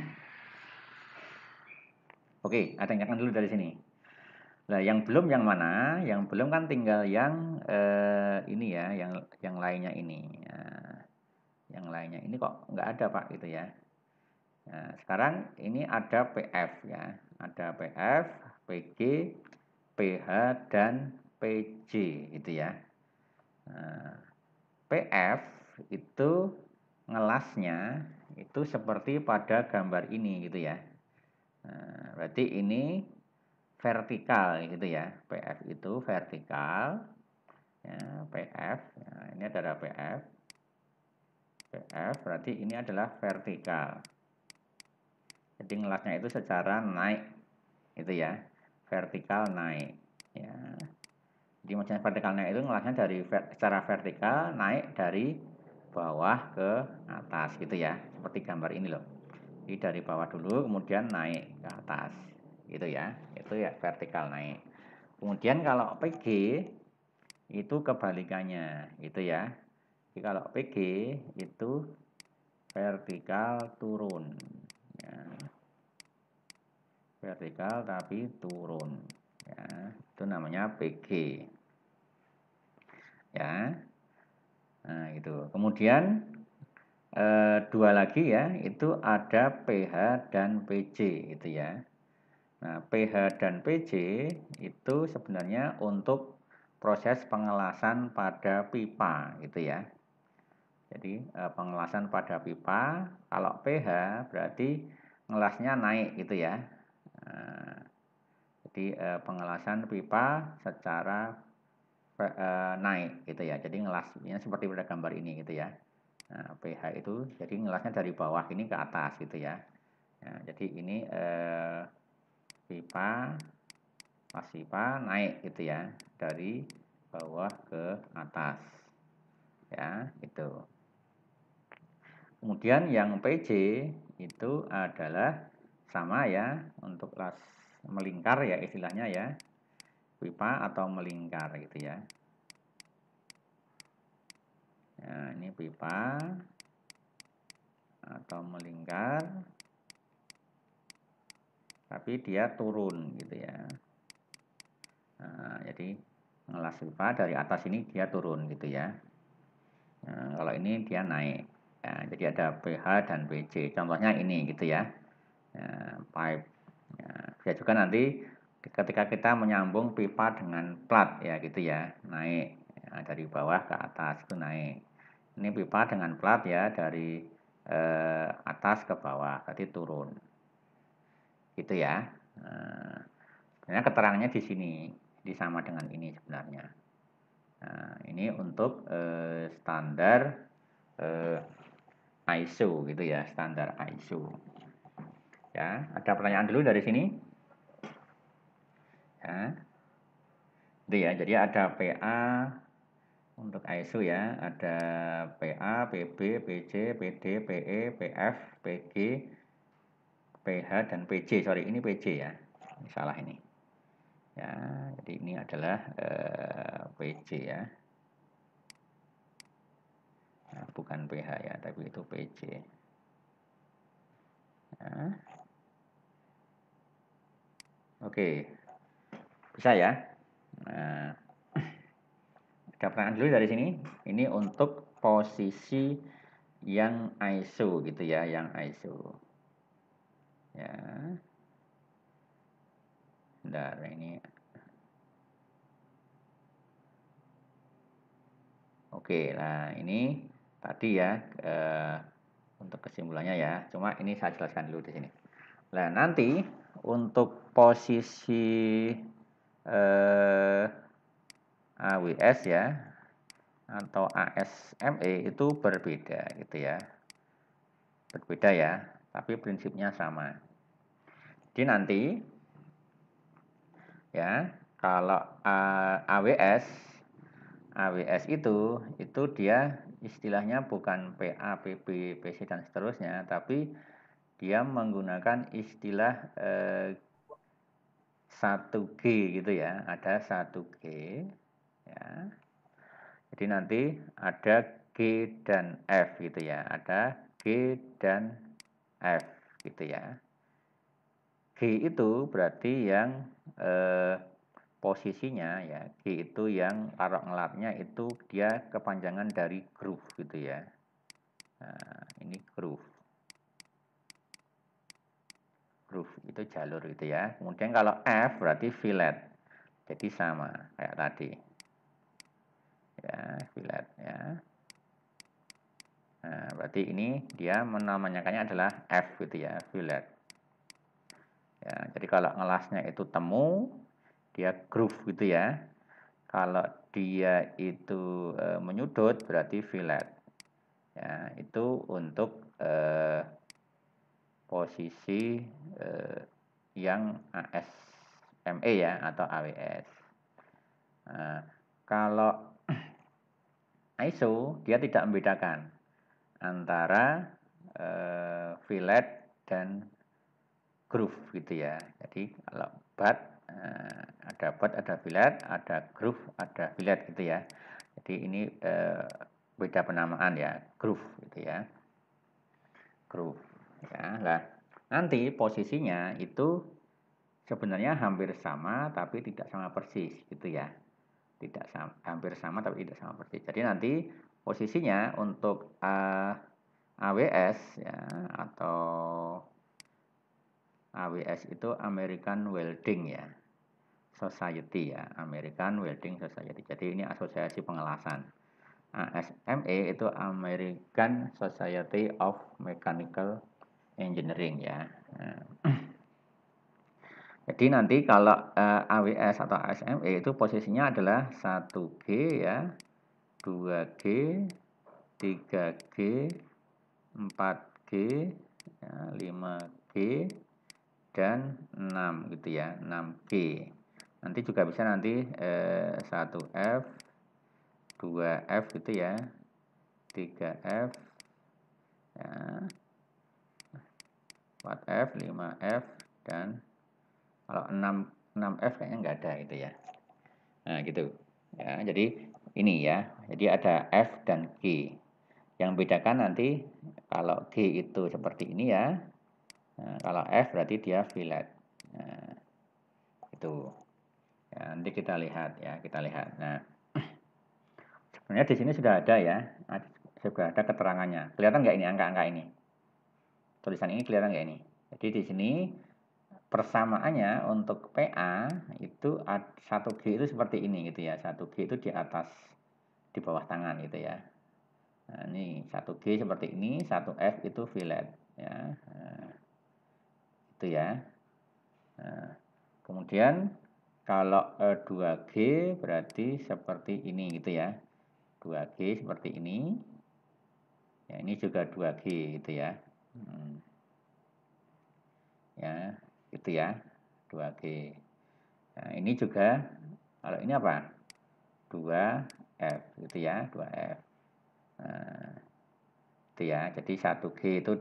Oke, ada yang dulu dari sini. Nah, yang belum yang mana? Yang belum kan tinggal yang ini ya, yang lainnya ini. Nah, yang lainnya ini kok nggak ada Pak gitu ya. Nah, sekarang ini ada PF ya, ada PF, PG, PH dan PJ gitu ya. Nah, PF itu ngelasnya itu seperti pada gambar ini gitu ya. Nah, berarti ini vertikal gitu ya. PF itu vertikal ya, PF. Nah, ini adalah PF. PF berarti ini adalah vertikal. Jadi ngelasnya itu secara naik itu ya, vertikal naik ya. Jadi maksudnya vertikal naik itu ngelasnya dari secara vertikal naik dari bawah ke atas gitu ya, seperti gambar ini loh. Jadi dari bawah dulu kemudian naik ke atas gitu ya, itu ya vertikal naik. Kemudian kalau PG itu kebalikannya gitu ya. Jadi kalau PG itu vertikal turun ya, vertikal tapi turun ya, itu namanya PG ya. Nah itu kemudian dua lagi ya, itu ada PH dan PJ itu ya. Nah PH dan PJ itu sebenarnya untuk proses pengelasan pada pipa gitu ya. Jadi pengelasan pada pipa, kalau PH berarti ngelasnya naik gitu ya. Nah, jadi pengelasan pipa secara naik gitu ya. Jadi ngelasnya seperti pada gambar ini gitu ya. Nah, PH itu jadi ngelasnya dari bawah ini ke atas gitu ya. Nah, jadi ini pipa, las pipa naik gitu ya, dari bawah ke atas ya itu. Kemudian yang PJ itu adalah sama ya, untuk las melingkar ya istilahnya ya, pipa atau melingkar gitu ya. Nah, ini pipa atau melingkar tapi dia turun gitu ya. Nah, jadi ngelas pipa dari atas ini dia turun gitu ya. Nah, kalau ini dia naik ya, jadi ada PH dan PJ, contohnya ini gitu ya. Nah, pipe ya, bisa juga nanti ketika kita menyambung pipa dengan plat ya gitu ya, naik ya, dari bawah ke atas itu naik. Ini pipa dengan plat ya, dari atas ke bawah berarti turun gitu ya. Nah, sebenarnya keterangannya di sini, jadi sama dengan ini sebenarnya. Nah, ini untuk standar ISO gitu ya, standar ISO. Ya, ada pertanyaan dulu dari sini? Ya. Itu ya, jadi ada PA untuk ISO ya, ada PA, PB, PJ, PD, PE, PF, PG, PH dan PJ. Sorry, ini PJ ya. Ini salah ini. Ya, jadi ini adalah PJ ya. Nah, bukan PH ya, tapi itu PJ. Ya. Oke, bisa ya. Nah, ada pertanyaan dulu dari sini. Ini untuk posisi yang ISO gitu ya, yang ISO. Ya. Bentar, ini. Oke, nah ini tadi ya untuk kesimpulannya ya. Cuma ini saya jelaskan dulu di sini. Nah, nanti untuk posisi AWS ya atau ASME itu berbeda gitu ya. Berbeda ya, tapi prinsipnya sama. Jadi nanti ya, kalau AWS itu dia istilahnya bukan PA, PB, PC dan seterusnya, tapi dia menggunakan istilah 1G gitu ya. Ada 1G ya. Jadi nanti ada G dan F gitu ya. Ada G dan F gitu ya. G itu berarti yang posisinya ya, G itu yang kalau ngelatnya itu dia kepanjangan dari groove gitu ya. Nah, ini groove itu jalur gitu ya. Kemudian kalau F berarti fillet, jadi sama kayak tadi ya, fillet ya. Nah, berarti ini dia menamakannya adalah F gitu ya, fillet ya. Jadi kalau ngelasnya itu temu, dia groove gitu ya. Kalau dia itu menyudut berarti fillet ya. Itu untuk posisi yang ASME ya atau AWS. Nah, kalau ISO dia tidak membedakan antara fillet dan groove gitu ya. Jadi kalau bat ada bat, ada fillet, ada groove, ada fillet gitu ya. Jadi ini beda penamaan ya, groove gitu ya. Groove ya. Nah, nanti posisinya itu sebenarnya hampir sama tapi tidak sama persis gitu ya. Tidak sama, hampir sama tapi tidak sama persis. Jadi nanti posisinya untuk AWS ya atau AWS itu American Welding ya Society ya, American Welding Society. Jadi ini asosiasi pengelasan. ASME itu American Society of Mechanical Engineering ya. Nah, jadi nanti kalau AWS atau ASME itu posisinya adalah 1G ya, 2G, 3G, 4G, ya, 5G, dan 6 gitu ya, 6G. Nanti juga bisa nanti 1F, 2F gitu ya, 3F, ya, 4F, 5F, dan kalau 6F kayaknya nggak ada gitu ya. Nah gitu ya, jadi ini ya, jadi ada F dan G. Yang bedakan nanti kalau G itu seperti ini ya, nah, kalau F berarti dia fillet. Nah, itu ya, nanti kita lihat ya, kita lihat. Nah, sebenarnya di sini sudah ada ya, sudah ada keterangannya. Kelihatan nggak ini angka-angka ini? Tulisan ini kelihatan nggak ini? Jadi di sini persamaannya untuk PA itu 1G itu seperti ini gitu ya. 1G itu di atas, di bawah tangan gitu ya. Nah, ini 1G seperti ini, 1F itu fillet ya. Nah, itu ya. Nah, kemudian kalau 2G berarti seperti ini gitu ya. 2G seperti ini. Ya, ini juga 2G gitu ya. Ya, gitu ya. 2G. Nah, ini juga kalau ini apa? 2F gitu ya, 2F. Nah, itu ya. Jadi 1G itu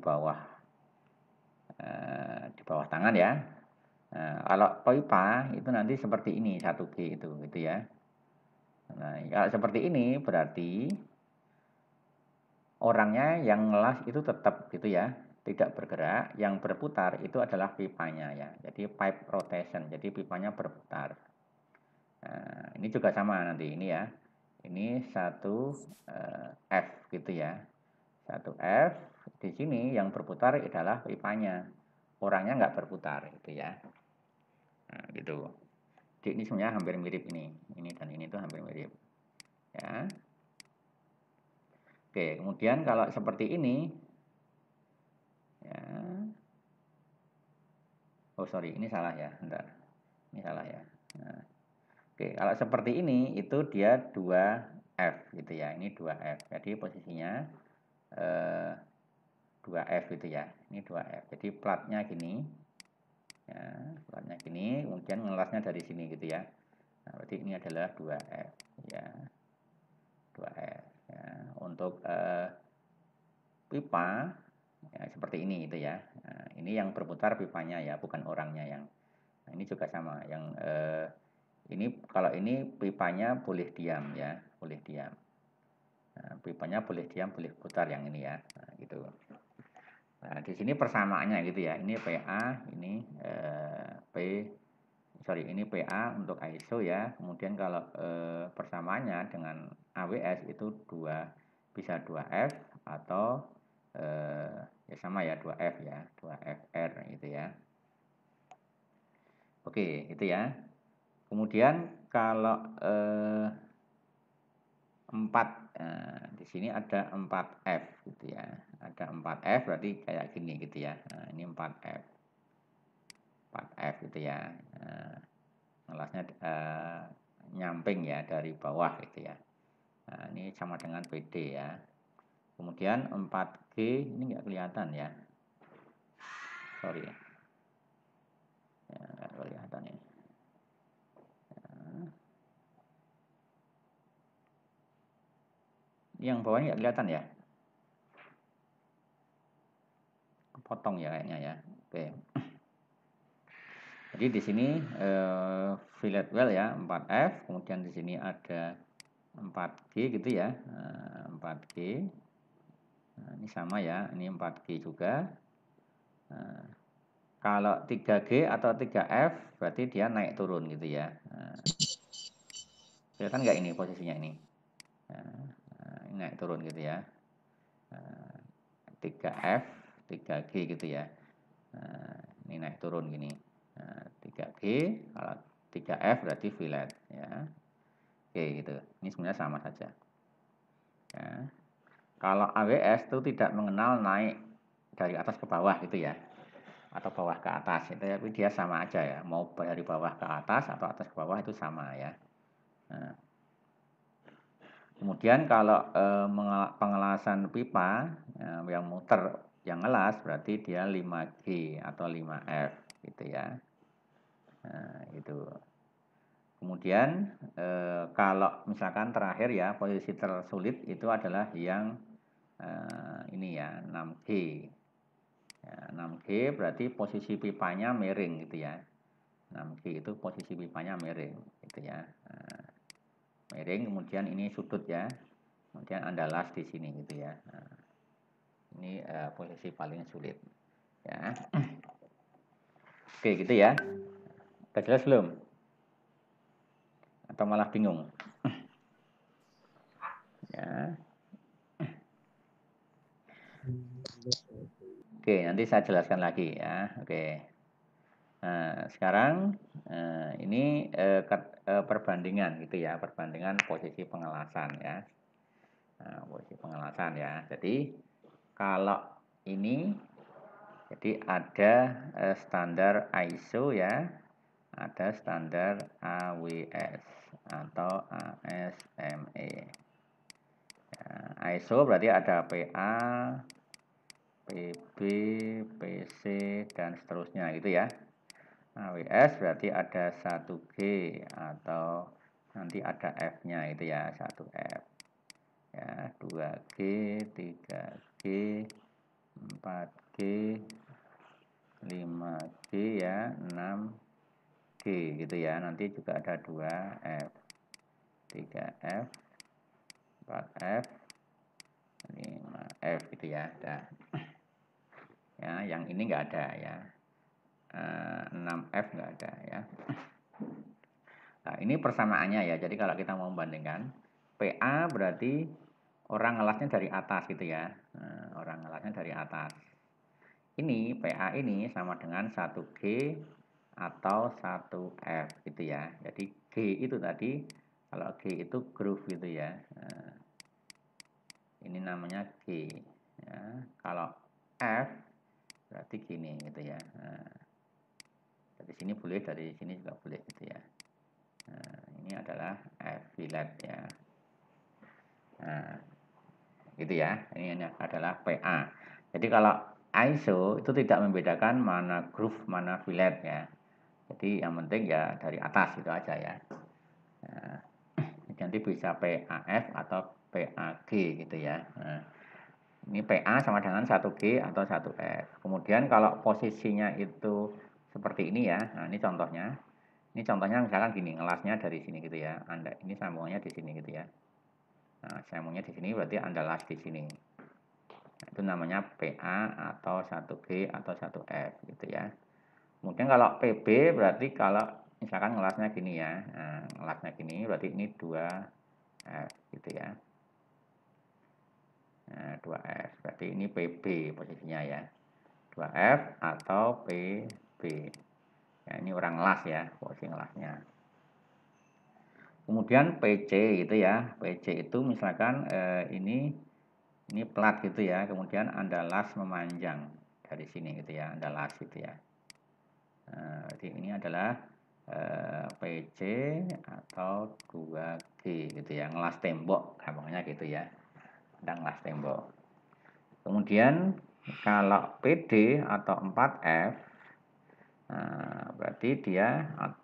di bawah tangan ya. Nah, kalau pipa itu nanti seperti ini 1G itu gitu ya. Nah, kalau seperti ini berarti orangnya yang ngelas itu tetap gitu ya, tidak bergerak. Yang berputar itu adalah pipanya ya. Jadi pipe rotation. Jadi pipanya berputar. Nah, ini juga sama nanti ini ya. Ini 1F gitu ya. 1F di sini yang berputar adalah pipanya. orangnya nggak berputar gitu ya. Nah, gitu. Jadi ini sebenarnya hampir mirip ini dan ini tuh hampir mirip ya. Oke, kemudian kalau seperti ini ya. Oh sorry, ini salah ya, bentar. Ini salah ya. Nah, oke, kalau seperti ini itu dia 2F gitu ya. Ini 2F. Jadi posisinya 2F gitu ya. Ini 2F. Jadi platnya gini. Ya, platnya gini, kemudian ngelasnya dari sini gitu ya. Nah, berarti ini adalah 2F ya. 2F ya. Untuk pipa ya, seperti ini itu ya. Nah, ini yang berputar pipanya ya, bukan orangnya yang. Nah, ini juga sama. Yang ini kalau ini pipanya boleh diam ya, boleh diam. Nah, pipanya boleh diam, boleh putar yang ini ya. Nah, gitu. Nah, di sini persamaannya gitu ya. Ini PA, ini ini PA untuk ISO ya. Kemudian kalau persamaannya dengan AWS itu bisa 2F atau ya sama ya 2F ya, 2FR gitu ya. Oke, itu ya. Kemudian kalau 4 di sini ada 4F gitu ya. Ada 4F berarti kayak gini gitu ya. Nah, ini 4F. 4F gitu ya. Nah, ngelasnya nyamping ya dari bawah gitu ya. Nah, ini sama dengan PD ya. Kemudian 4G ini nggak kelihatan ya. Sorry ya. Ya, nggak kelihatan ini. Yang bawahnya nggak kelihatan ya. Potong ya kayaknya ya. Oke. Jadi di sini fillet well ya 4F, kemudian di sini ada 4G gitu ya. 4G. Nah, ini sama ya, ini 4G juga. Nah, kalau 3G atau 3F berarti dia naik turun gitu ya. Nah, kelihatan nggak ini posisinya ini? Nah, ini naik turun gitu ya. 3F, 3G gitu ya. Nah, ini naik turun gini. Nah, 3G, kalau 3F berarti fillet ya. Oke gitu. Ini sebenarnya sama saja. Ya. Kalau AWS itu tidak mengenal naik dari atas ke bawah gitu ya. Atau bawah ke atas itu, tapi dia sama aja ya. Mau dari bawah ke atas atau atas ke bawah itu sama ya. Nah, kemudian kalau pengelasan pipa yang muter yang ngelas berarti dia 5G atau 5F gitu ya. Nah, itu. Kemudian kalau misalkan terakhir ya posisi tersulit itu adalah yang ini ya 6G. Ya, 6G berarti posisi pipanya miring gitu ya. 6G itu posisi pipanya miring gitu ya. Nah, miring kemudian ini sudut ya. Kemudian Anda las di sini gitu ya. Nah, ini posisi paling sulit ya. Oke gitu ya. Udah jelas belum? Atau malah bingung? Ya. Oke, nanti saya jelaskan lagi ya. Oke. Nah, sekarang ini perbandingan gitu ya, perbandingan posisi pengelasan ya. Nah, posisi pengelasan ya. Jadi kalau ini jadi ada standar ISO ya, ada standar AWS atau ASME. Ya, ISO berarti ada PA, PB, PC dan seterusnya gitu ya. AWS berarti ada 1G atau nanti ada F-nya itu ya, 1F. Ya, 2G, 3G, 4G, 5G ya, 6G gitu ya. Nanti juga ada 2F, 3F, 4F, 5F gitu ya. Nah, ya, yang ini enggak ada ya. 6F enggak ada ya. Nah, ini persamaannya ya. Jadi kalau kita mau membandingkan, PA berarti orang ngelasnya dari atas gitu ya. Nah, orang ngelasnya dari atas. ini PA ini sama dengan 1G atau 1F gitu ya. Jadi G itu tadi, kalau G itu groove gitu ya. Nah, ini namanya G ya. Kalau F berarti gini gitu ya. Nah, dari sini boleh, dari sini juga boleh gitu ya. Nah, ini adalah F flat ya. Nah, gitu ya. Ini adalah PA. Jadi kalau ISO itu tidak membedakan mana groove, mana flat ya. Jadi yang penting ya dari atas itu aja ya. Nah, nanti bisa PAF atau PAG gitu ya. Nah, ini PA sama dengan 1G atau 1F. Kemudian kalau posisinya itu seperti ini ya. Nah, ini contohnya. Ini contohnya misalkan gini, ngelasnya dari sini gitu ya. Anda ini sambungannya di sini gitu ya. Nah, sambungnya di sini berarti Anda las di sini. Nah, itu namanya PA atau 1G atau 1F gitu ya. Kemudian kalau PB berarti kalau misalkan ngelasnya gini ya. Nah, ngelasnya gini berarti ini 2F gitu ya. Nah, 2F berarti ini PB posisinya ya. 2F atau PB. Ya, ini orang ngelas ya, posisi ngelasnya. Kemudian PC gitu ya. PC itu misalkan ini plat gitu ya. Kemudian Anda las memanjang dari sini gitu ya. Anda las gitu ya. Nah, jadi ini adalah PC atau 2G gitu ya. Ngelas tembok gampangnya gitu ya. Anda ngelas tembok. Kemudian kalau PD atau 4F, nah, berarti dia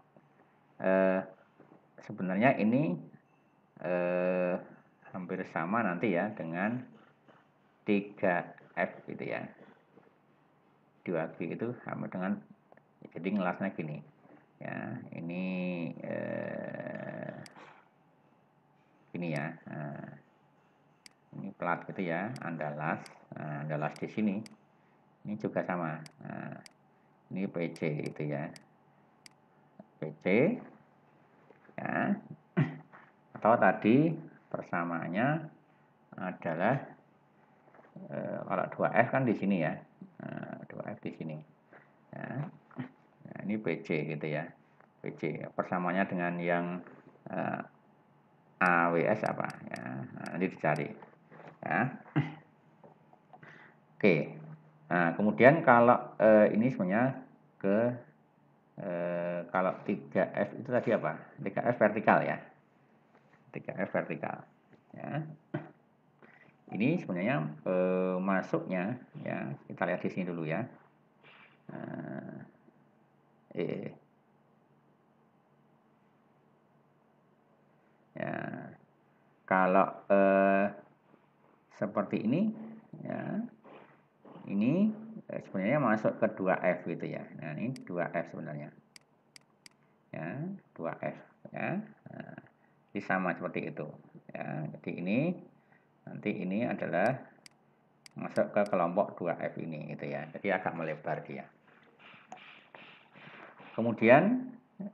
sebenarnya ini hampir sama nanti ya dengan 3F gitu ya. 2G itu sama dengan, jadi ngelasnya gini ya. Ini gini ya. Nah, ini plat gitu ya. Anda las, nah, Anda las di sini. Ini juga sama. Nah, ini PC itu ya. PC ya. Atau tadi persamaannya adalah kalau 2F kan di sini ya. Nah, 2F di sini. Ya. Nah, ini PC gitu ya. PC persamaannya dengan yang AWS apa ya. Nah, nanti dicari ya. Oke. Nah, kemudian kalau ini sebenarnya ke kalau 3F itu tadi apa? 3F vertikal ya. 3F vertikal ya. Ini sebenarnya masuknya ya, kita lihat di sini dulu ya. Ya, kalau seperti ini ya, ini sebenarnya masuk ke 2F gitu ya. Nah, ini 2F sebenarnya ya, 2F ya. Nah, ini sama seperti itu ya. Jadi ini nanti ini adalah masuk ke kelompok 2F ini gitu ya. Jadi agak melebar dia. Kemudian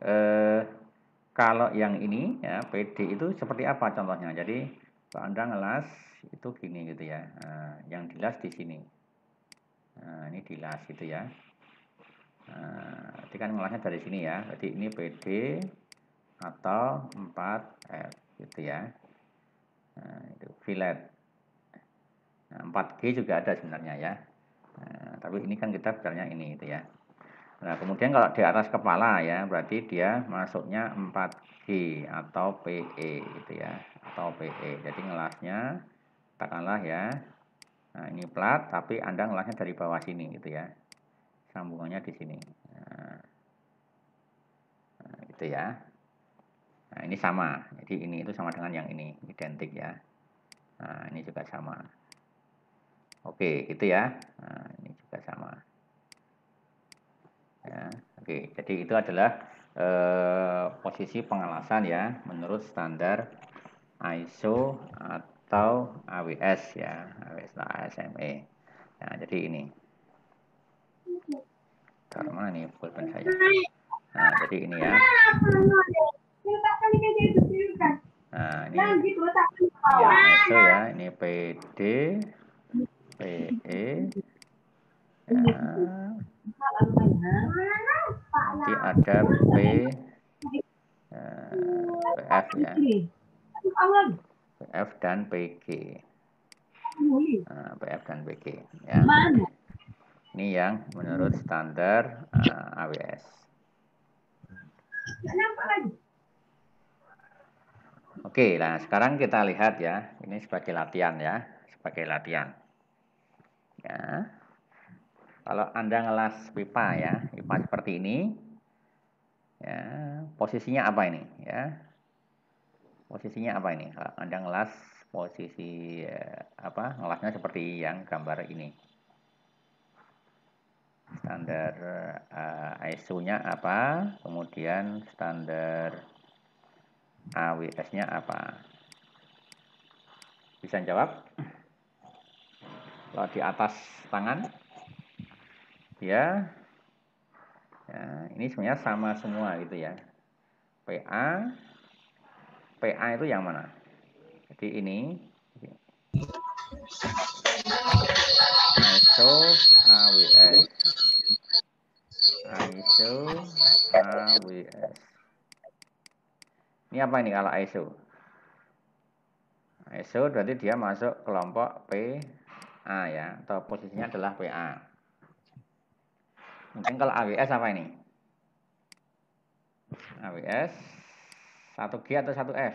kalau yang ini ya, PD itu seperti apa contohnya? Jadi kalau Anda ngelas itu gini gitu ya. Nah, yang dilas di sini. Nah, ini dilas gitu ya. Nah, nanti kan ngelasnya dari sini ya. Jadi ini PD atau 4F gitu ya. Nah, itu fillet. Nah, 4G juga ada sebenarnya ya. Nah, tapi ini kan kita bicaranya ini gitu ya. Nah, kemudian kalau di atas kepala ya, berarti dia masuknya 4G atau PE gitu ya, atau PE. Jadi ngelasnya katakanlah ya. Nah, ini plat tapi Anda ngelasnya dari bawah sini gitu ya. Sambungannya di sini. Nah, gitu ya. Nah, ini sama. Jadi ini itu sama dengan yang ini, identik ya. Nah, ini juga sama. Oke, gitu ya. Nah, ini juga sama. Ya, oke, jadi itu adalah posisi pengelasan ya menurut standar ISO atau AWS ya, AWS ASME. Nah, jadi ini. Taruh mana nih pulpen saya? Nah, jadi ini ya. Nah, ini ya ISO ya, ini PD, PE, ya, ada PF ya, PF dan PG. Nah, PF dan PG ya. Ini yang menurut standar AWS. Oke, nah sekarang kita lihat ya, ini sebagai latihan ya, sebagai latihan. Ya, kalau Anda ngelas pipa ya, pipa seperti ini, ya, posisinya apa ini? Ya, posisinya apa ini? Kalau Anda ngelas posisi ngelasnya seperti yang gambar ini. Standar ISO-nya apa? Kemudian standar AWS-nya apa? Bisa jawab? Kalau di atas tangan, ya, ini sebenarnya sama semua gitu ya. PA itu yang mana? Jadi ini ISO AWS, ISO AWS. Ini apa ini kalau ISO? ISO berarti dia masuk kelompok PA ya, atau posisinya adalah PA. Mungkin kalau AWS apa ini? AWS 1G atau 1F?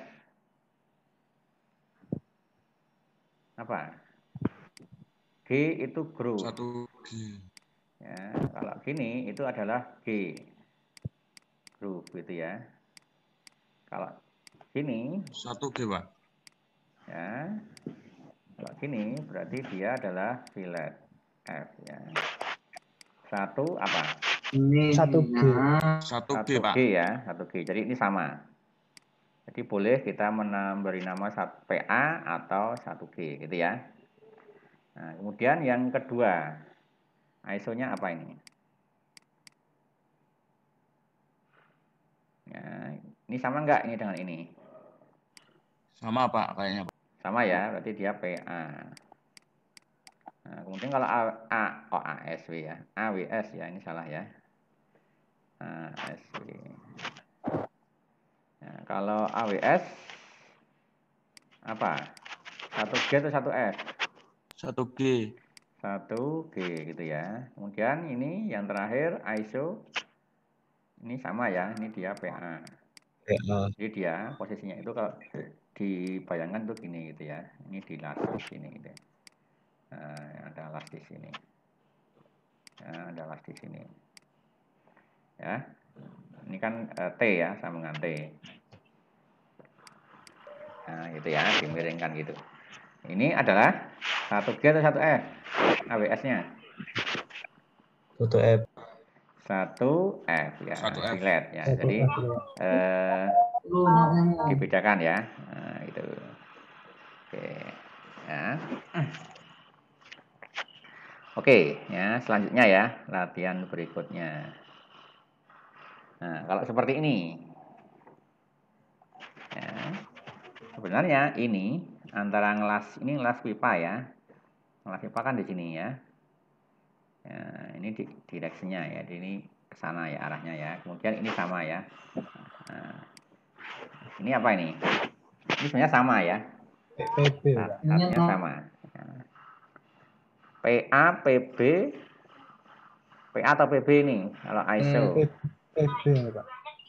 Apa? G itu group. 1G. Ya, kalau gini itu adalah G. Group gitu ya. Kalau gini 1G, Pak. ya. Kalau gini berarti dia adalah fillet F ya. 1 apa? Ini 1G. 1G, Pak. 1G ya, 1G. Jadi ini sama. Jadi boleh kita memberi nama PA atau 1G gitu ya. Nah, kemudian yang kedua, ISO-nya apa ini? Ya, ini sama enggak ini dengan ini? Sama, Pak, kayaknya, Pak. Sama ya, berarti dia PA. Nah, kemudian kalau ASW ya, AWS ya, ini salah ya. ASW. Nah, kalau AWS apa? 1G atau 1F? 1G. 1G gitu ya. Kemudian ini yang terakhir ISO. Ini sama ya, ini dia PA. Jadi dia posisinya itu kalau dibayangkan tuh gini gitu ya. Ini di las di sini gitu. Nah, ada las di sini. Nah, ada las di sini. Ya. Ini kan T ya, sambungan T. Nah, gitu ya, dimiringkan gitu. Ini adalah 1G atau 1F AWS-nya? 1F. 1F ya, 1F. fillet ya. Jadi dibedakan ya. Nah, itu. Oke. Ya. Oke, ya, selanjutnya ya, latihan berikutnya. Nah, kalau seperti ini. Ya. Sebenarnya ini antara ini ngelas pipa ya. Ngelas pipa kan di sini ya. Ya, ini direksinya ya. Jadi ini ke sana ya arahnya ya. Kemudian ini sama ya. Nah, ini apa ini? Ini sebenarnya sama ya. PB. Artinya sama. PA, PB, PA atau PB ini kalau ISO. PB, Pak.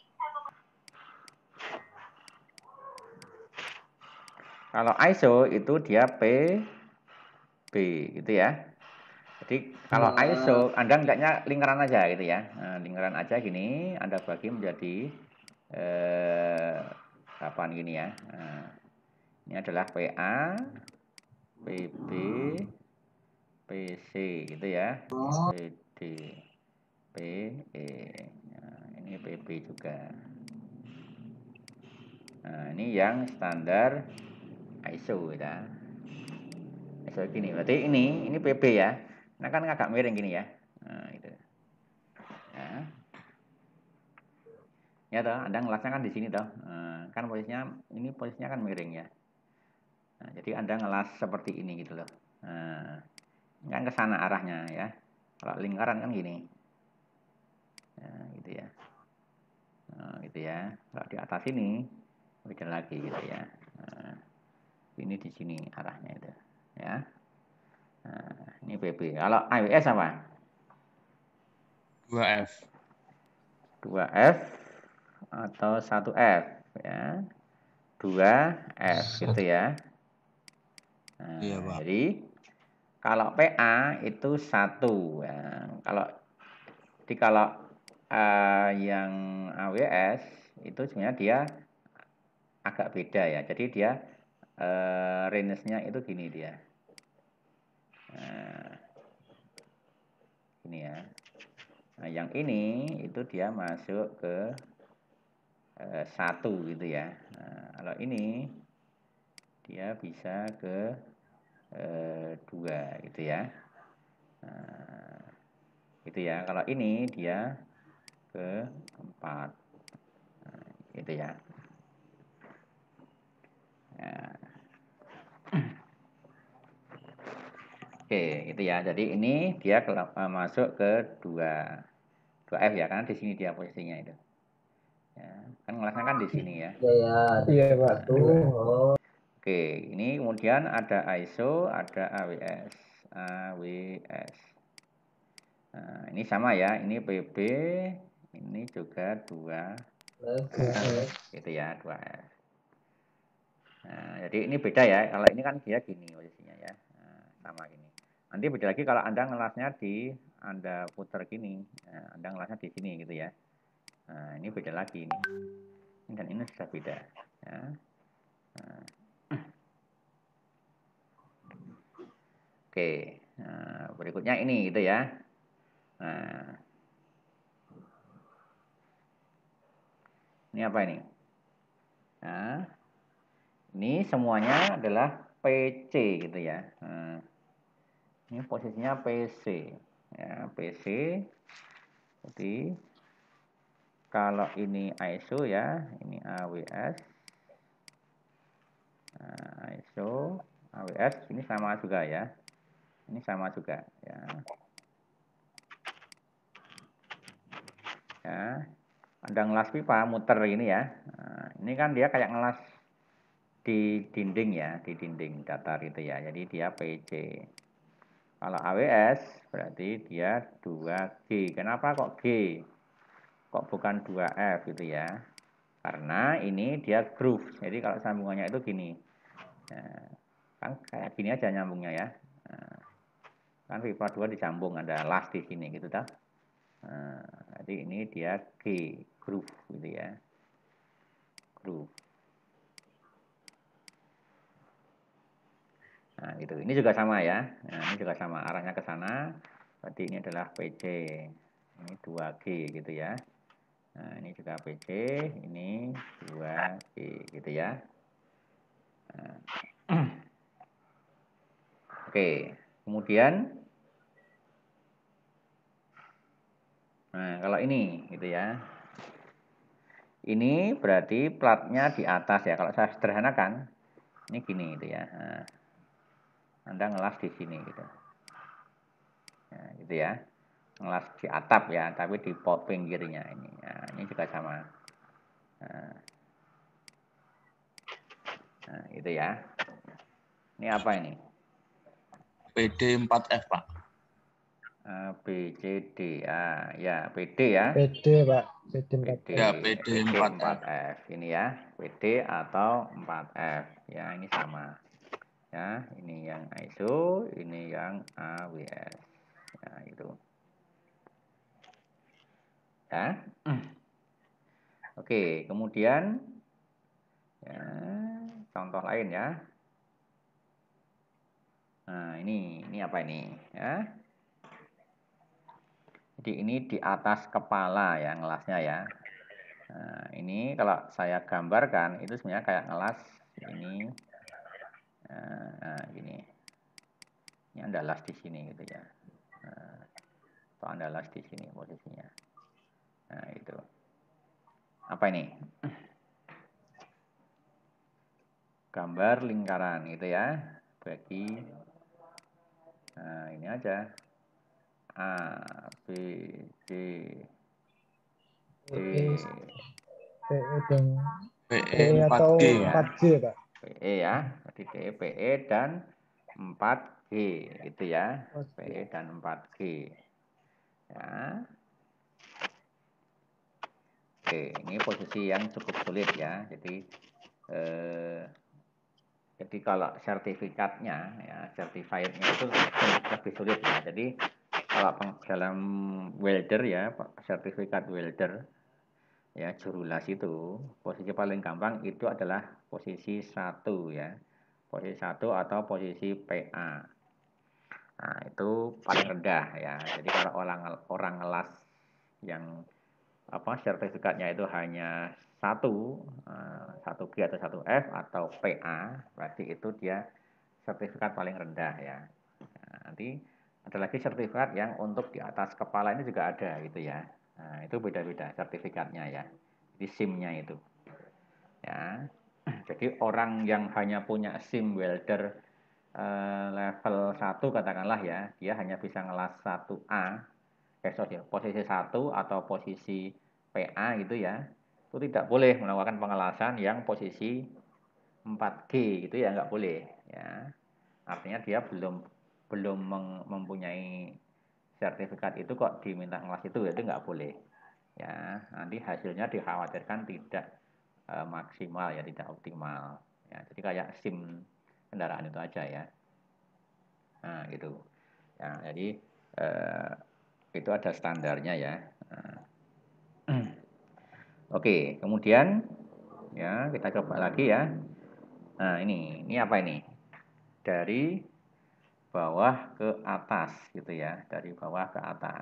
Kalau ISO itu dia PB gitu ya. Jadi kalau ISO Anda enggaknya lingkaran aja gitu ya. Nah, lingkaran aja gini, Anda bagi menjadi papan gini ya. Nah, ini adalah PA, PB, PC gitu ya. PD, PE. Nah, ini PB juga. Nah, ini yang standar ISO ya. ISO gini. Berarti ini PB ya. Nah, kan agak miring gini ya. Nah, itu. Ya. Ya toh, Anda ngelasnya kan di sini toh. Kan posisinya kan miring ya. Nah, jadi Anda ngelas seperti ini gitu loh. Nah, kan ke sana arahnya ya. Kalau lingkaran kan gini. Nah, gitu ya. gitu ya. Kalau di atas ini beda lagi gitu ya. Nah, ini di sini arahnya itu ya. Nah, ini PB. Kalau AWS apa? 2F. 2F atau 1F ya. 2F gitu ya. Nah, Iya, Pak. jadi kalau PA itu 1 ya. Kalau yang AWS itu sebenarnya dia agak beda ya. Jadi dia range-nya itu gini dia. Nah, ini ya. Nah, yang ini itu dia masuk ke 1 gitu ya. Nah, kalau ini dia bisa ke 2 gitu ya. Nah, gitu ya. Kalau ini dia ke 4. Nah, gitu ya. Nah, oke, itu ya. Jadi ini dia masuk ke 2F ya, karena di sini dia posisinya itu. Ya, kan ngelasnya kan di sini ya. Iya, Pak. Oke, ini kemudian ada ISO, ada AWS. AWS. Nah, ini sama ya, ini PB, ini juga 2, gitu ya, 2F. Nah, jadi ini beda ya, kalau ini kan dia gini posisinya ya, nah, sama ini. Nanti beda lagi kalau Anda ngelasnya Anda putar gini, nah, Anda ngelasnya di sini gitu ya. Nah, ini beda lagi ini. Dan ini sudah beda. Ya. Nah. Oke, nah, berikutnya ini gitu ya. Nah, ini apa ini? Nah, ini semuanya adalah PC gitu ya. Nah, ini posisinya PC. Ya, PC. Jadi kalau ini ISO ya, ini AWS. Nah, ISO, AWS ini sama juga ya. Ini sama juga ya. Ya. Anda ngelas pipa muter ini ya. Nah, ini kan dia kayak ngelas di dinding ya, di dinding datar itu ya. Jadi dia PC. Kalau AWS berarti dia 2G. Kenapa kok G? Kok bukan 2F gitu ya? Karena ini dia groove. Jadi kalau sambungannya itu gini. Nah, kan kayak gini aja nyambungnya ya. Nah, kan pipa 2 disambung, ada las di sini gitu tak? Nah, jadi ini dia G, groove gitu ya. Groove. Nah, gitu. Ini juga sama ya. Nah, ini juga sama, arahnya ke sana. Berarti ini adalah PC. Ini 2G gitu ya. Nah, ini juga PC, ini 2G gitu ya. Nah. Oke, kemudian kalau ini gitu ya. Ini berarti platnya di atas ya. Kalau saya sederhanakan, ini gini gitu ya. Nah, Anda ngelas di sini gitu. Nah, gitu ya. Ngelas di atap ya, tapi di pinggirnya ini. Nah, ini juga sama. Nah, gitu ya. Ini apa ini? PD 4F, Pak. A, B, C, D. Ah, ya, PD ya. PD, Pak. PD PD, 4F. Ya, PD 4F. 4F. Ini ya, PD atau 4F. Ya, ini sama. Ya, ini yang ISO, ini yang AWS. Ya, itu. Ya. Oke, kemudian ya, contoh lain ya. Nah, ini apa ini? Ya. Jadi ini di atas kepala ya ngelasnya ya. Nah, ini kalau saya gambarkan itu sebenarnya kayak ngelas ini. Nah, gini. Ini Anda las di sini gitu ya. Nah, atau Anda las di sini posisinya. Nah, itu. Apa ini? Gambar lingkaran gitu ya. Bagi ini aja. A, B, C, D, PE dan PE PE atau 4G, Pak. 4G, Pak. PE ya, jadi DE, PE dan 4G gitu ya. 4G. PE dan 4G. Ya. Oke, ini posisi yang cukup sulit ya. Jadi kalau sertifikatnya ya, certified-nya itu lebih sulit ya. Jadi kalau dalam welder ya, sertifikat welder ya, juru las itu posisi paling gampang itu adalah posisi 1 ya. Posisi 1 atau posisi PA. Nah, itu paling rendah ya. Jadi kalau orang ngelas yang sertifikatnya itu hanya 1G atau 1F atau PA, berarti itu dia sertifikat paling rendah ya. Nah, nanti ada lagi sertifikat yang untuk di atas kepala ini juga ada gitu ya. Nah, itu beda-beda sertifikatnya ya. Di SIM-nya itu. Ya. Jadi orang yang hanya punya SIM welder level 1 katakanlah ya, dia hanya bisa ngelas 1A, posisi 1 atau posisi PA gitu ya, itu tidak boleh melakukan pengelasan yang posisi 4G gitu ya, nggak boleh ya. Artinya dia belum mempunyai sertifikat itu kok diminta ngelas itu nggak boleh ya. Nanti hasilnya dikhawatirkan tidak maksimal ya, tidak optimal ya. Jadi kayak SIM kendaraan itu aja ya. Nah gitu ya, jadi itu ada standarnya ya. Nah. Oke, kemudian ya kita coba lagi ya. Nah ini apa ini? Dari bawah ke atas gitu ya, dari bawah ke atas.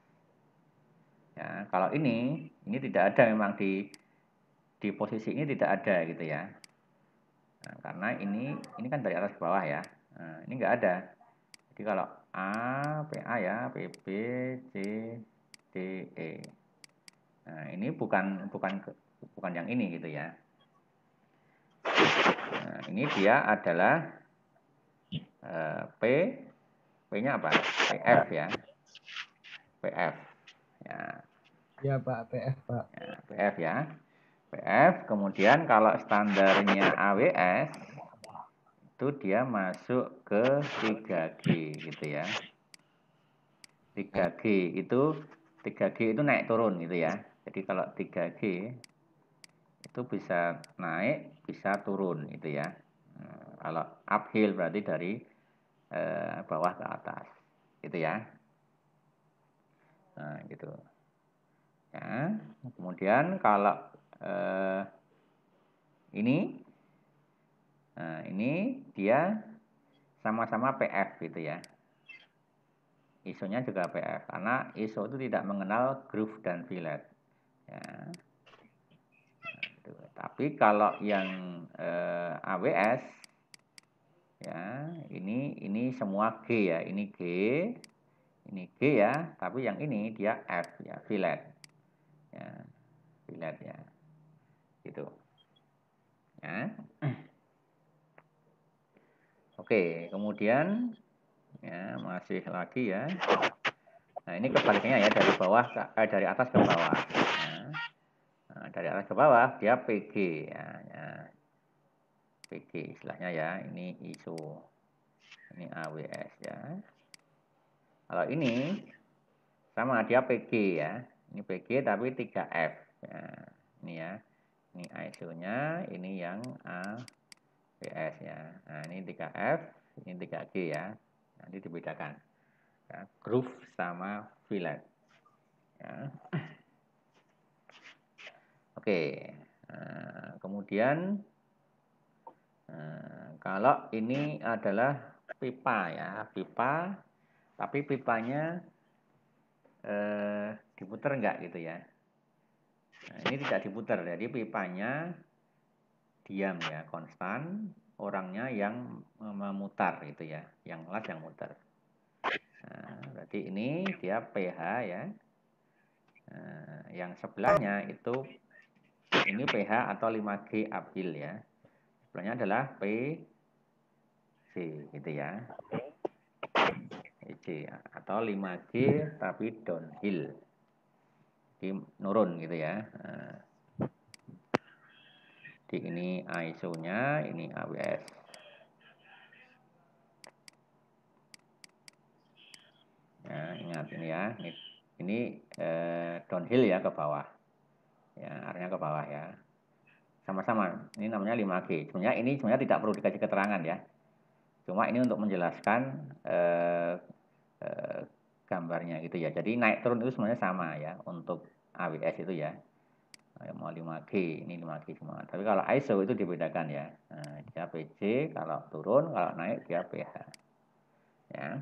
Ya, kalau ini tidak ada memang di posisi ini tidak ada gitu ya. Nah, karena ini kan dari atas ke bawah ya. Nah, ini enggak ada. Jadi kalau A, PA ya, PB, C, D, E. Nah, ini bukan yang ini gitu ya. Nah, ini dia adalah P-nya apa? PF ya. PF. Ya. Ya, Pak, PF, Pak. Ya, PF ya. PF, kemudian kalau standarnya AWS itu dia masuk ke 3G gitu ya. 3G itu naik turun gitu ya. Jadi kalau 3G itu bisa naik, bisa turun gitu ya. Kalau uphill berarti dari bawah ke atas gitu ya. Nah, gitu. Ya. Kemudian kalau ini dia sama-sama PF gitu ya. ISO-nya juga PF karena ISO itu tidak mengenal groove dan fillet. Ya. Gitu. Tapi kalau yang AWS ya, ini semua G ya, ini G ya, tapi yang ini dia F ya, fillet. Ya, fillet ya. Gitu. Ya. Oke, kemudian ya masih lagi ya. Nah, ini kebalikannya ya, dari atas ke bawah. Ya. Nah, dari atas ke bawah dia PG ya, ya. PG istilahnya ya, ini ISO. Ini AWS ya. Kalau ini sama dia PG ya. Ini PG tapi 3F. Ya, ini ya. Ini ISO-nya, ini yang AWS ya. Nah, ini 3F, ini 3G ya. Nanti dibedakan. Ya, groove sama fillet. Ya. Oke. Nah, kemudian kalau ini adalah pipa ya, pipa, tapi pipanya diputer enggak gitu ya. Nah, ini tidak diputer, jadi pipanya diam ya, konstan, orangnya yang memutar gitu ya, yang las yang muter. Nah, berarti ini dia PH ya. Nah, yang sebelahnya itu ini PH atau 5G uphill ya. Sebelahnya adalah PC gitu ya. PC atau 5G tapi downhill. Jadi nurun gitu ya. Nah, Di ini ISO-nya, ini AWS. Ya, ingat ini ya. Ini downhill ya ke bawah. Ya, arahnya ke bawah ya. Sama-sama. Ini namanya 5G. Sebenarnya ini tidak perlu dikasih keterangan ya. Cuma ini untuk menjelaskan gambarnya gitu ya. Jadi naik turun itu sebenarnya sama ya untuk AWS itu ya. Mau 5G, ini 5G semua. Tapi kalau ISO itu dibedakan ya. Nah, dia PJ, kalau turun, kalau naik dia PH. Ya.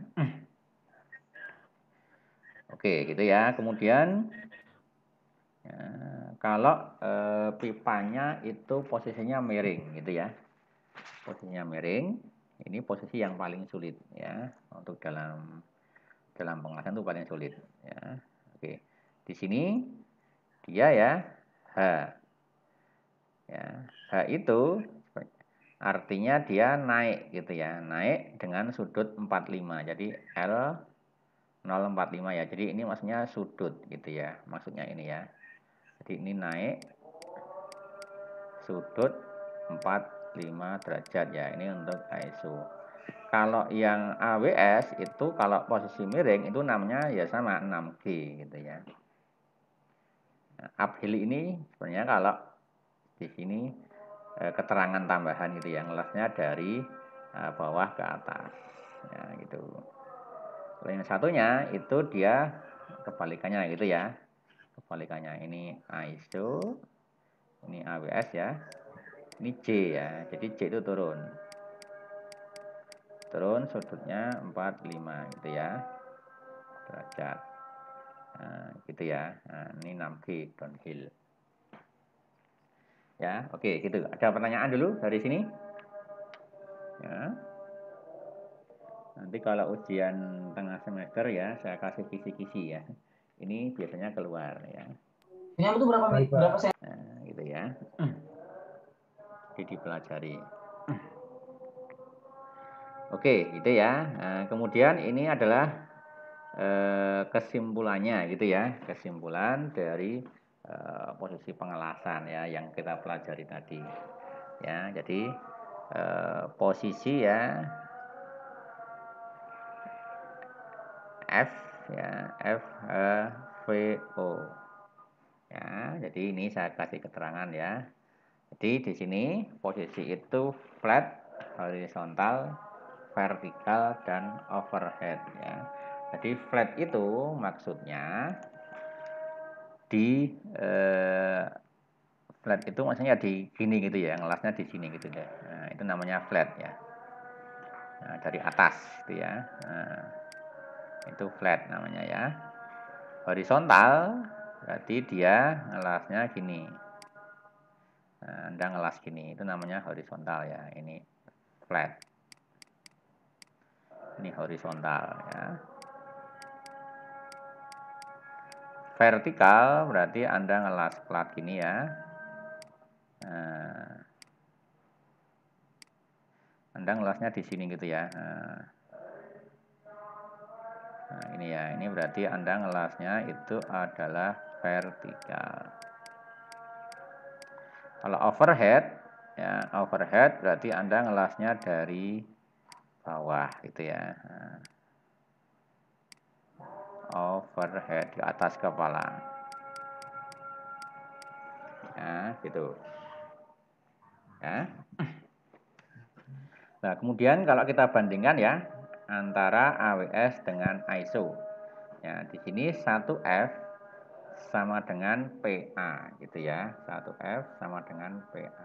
Oke, gitu ya. Kemudian ya, kalau pipanya itu posisinya miring gitu ya. Posisinya miring, ini posisi yang paling sulit ya untuk dalam pengelasan itu paling sulit ya. Oke. Di sini dia ya H. Ya, H itu artinya dia naik gitu ya, naik dengan sudut 45. Jadi L 045 ya. Jadi ini maksudnya sudut gitu ya. Maksudnya ini ya. Jadi ini naik sudut 45 derajat ya. Ini untuk ISO. Kalau yang AWS itu kalau posisi miring itu namanya ya sama 6G gitu ya. Nah, uphill ini sebenarnya kalau di sini keterangan tambahan gitu ya, ngelasnya dari bawah ke atas ya gitu. Kalau yang satunya itu dia kebalikannya gitu ya, kebalikannya. Ini ISO, ini AWS ya, ini J ya. Jadi J itu turun sudutnya 45 gitu ya derajat. Nah, gitu ya. Nah, ini 6G downhill ya. Oke gitu. Ada pertanyaan dulu dari sini ya. Nanti kalau ujian tengah semester ya saya kasih kisi-kisi ya. Ini biasanya keluar ya. Ini itu berapa sen? Nah, gitu ya. Jadi dipelajari. Oke, gitu ya. Nah, kemudian ini adalah kesimpulannya gitu ya. Kesimpulan dari posisi pengelasan ya yang kita pelajari tadi. Ya, jadi posisi ya F ya, F H V O. Ya, jadi ini saya kasih keterangan ya. Jadi di sini posisi itu flat, horizontal, vertikal, dan overhead ya. Jadi flat itu maksudnya di flat itu maksudnya di gini gitu ya, ngelasnya di sini gitu ya. Nah, itu namanya flat ya. Nah, dari atas gitu ya. Nah, itu flat namanya ya. Horizontal berarti dia ngelasnya gini. Nah, Anda ngelas gini, itu namanya horizontal ya. Ini flat. Ini horizontal ya. Vertikal berarti Anda ngelas flat gini ya. Nah, Anda ngelasnya di sini gitu ya. Nah, ini ya. Ini berarti Anda ngelasnya itu adalah vertikal. Kalau overhead ya, overhead berarti Anda ngelasnya dari bawah gitu ya. Nah, overhead di atas kepala. Ya, gitu. Ya. Nah, kemudian kalau kita bandingkan ya antara AWS dengan ISO. Ya, di sini 1F sama dengan PA gitu ya. 1F sama dengan PA.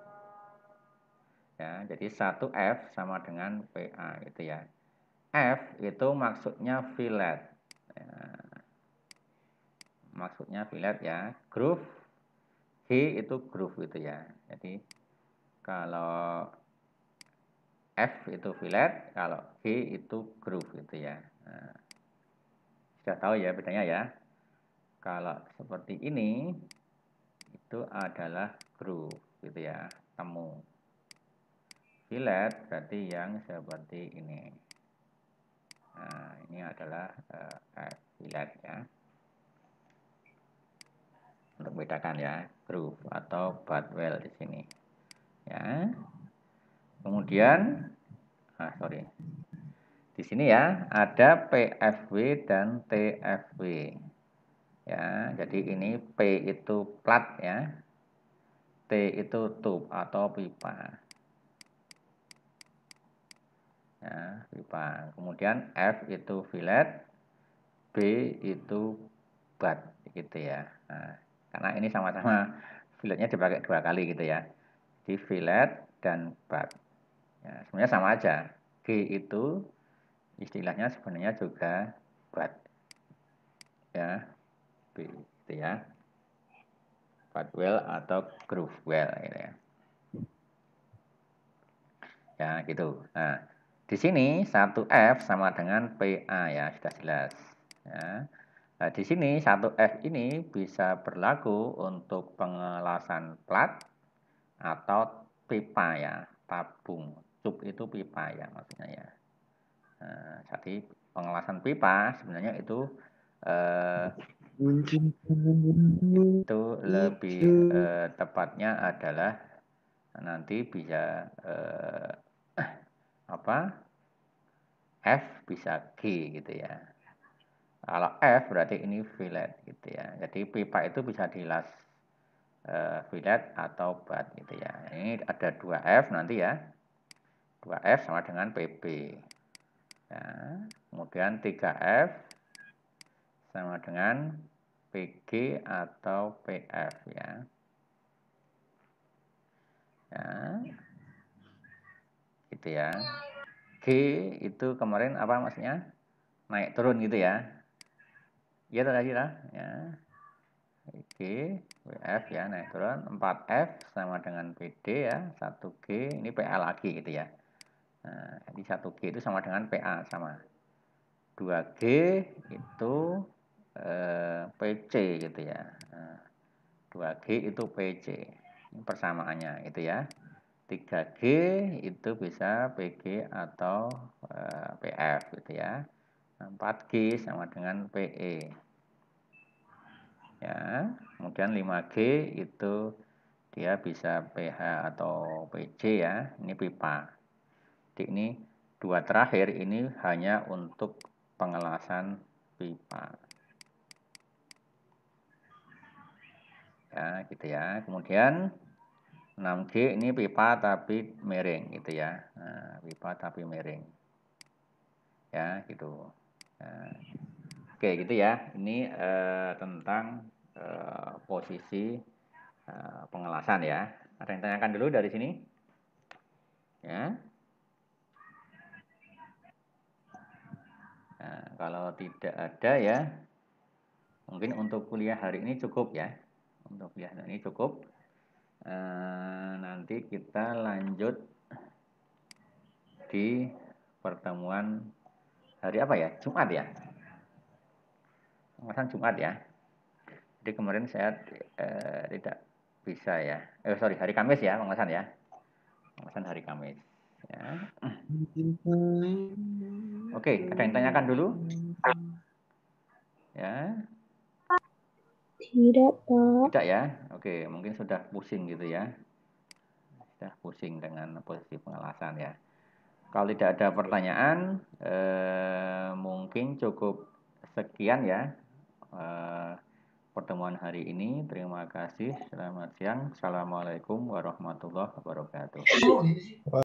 Ya, jadi 1F sama dengan PA gitu ya. F itu maksudnya fillet. Ya, maksudnya fillet ya. Groove G itu groove gitu ya. Jadi kalau F itu fillet, kalau G itu groove gitu ya. Nah, sudah tahu ya bedanya ya. Kalau seperti ini itu adalah groove gitu ya, temu. Fillet berarti yang seperti ini. Nah, ini adalah fillet ya. Untuk bedakan ya, groove atau butt well di sini. Ya. Kemudian, di sini ya ada PFW dan TFW. Ya, jadi ini P itu plat ya, T itu tube atau pipa. Ya, pipa. Kemudian F itu fillet, B itu butt gitu ya. Nah, karena ini sama-sama filletnya dipakai 2 kali gitu ya. Di fillet dan butt. Ya, sebenarnya sama aja. G itu istilahnya sebenarnya juga butt. Ya, B gitu ya. Butt well atau groove well gitu ya. Ya, gitu. Nah, di sini 1F sama dengan PA ya, sudah jelas. Ya. Nah, di sini 1F ini bisa berlaku untuk pengelasan plat atau pipa ya, tabung. Cup itu pipa ya maksudnya ya. Nah, jadi pengelasan pipa sebenarnya itu lebih tepatnya adalah nanti bisa F bisa G gitu ya. Kalau F berarti ini fillet gitu ya. Jadi pipa itu bisa dilas fillet atau butt gitu ya. Ini ada 2F nanti ya. 2F sama dengan PB. Ya. Kemudian 3F sama dengan PG atau PF ya. Ya. Gitu ya. G itu kemarin apa maksudnya? Naik turun gitu ya. Iya tadi lah ya. G, WF ya naik turun. 4F sama dengan PD ya. 1G ini PA lagi gitu ya. Nah, jadi 1G itu sama dengan PA sama. 2G itu PC gitu ya. Nah, 2G itu PC. Ini persamaannya itu ya. 3G itu bisa PG atau PF gitu ya. 4G sama dengan PE. Ya, kemudian 5G itu dia bisa PH atau PJ ya. Ini pipa. Jadi ini 2 terakhir ini hanya untuk pengelasan pipa. Ya, gitu ya. Kemudian 6G ini pipa tapi miring gitu ya. Nah, pipa tapi miring. Ya, gitu. Nah, oke, gitu ya. Ini tentang posisi pengelasan ya. Ada yang tanyakan dulu dari sini? Ya. Nah, kalau tidak ada ya, mungkin untuk kuliah hari ini cukup ya. Untuk kuliah hari ini cukup. Nanti kita lanjut di pertemuan hari apa ya? Jumat ya? Pengelasan Jumat ya. Jadi kemarin saya tidak bisa ya. Sorry, hari Kamis ya pengelasan ya. Pengelasan hari Kamis. Ya. Oke, ada yang tanyakan dulu? Ya. Tidak, Pak. Tidak ya? Oke, mungkin sudah pusing gitu ya. Sudah pusing dengan posisi pengelasan ya. Kalau tidak ada pertanyaan, mungkin cukup sekian ya pertemuan hari ini. Terima kasih. Selamat siang. Assalamualaikum warahmatullahi wabarakatuh.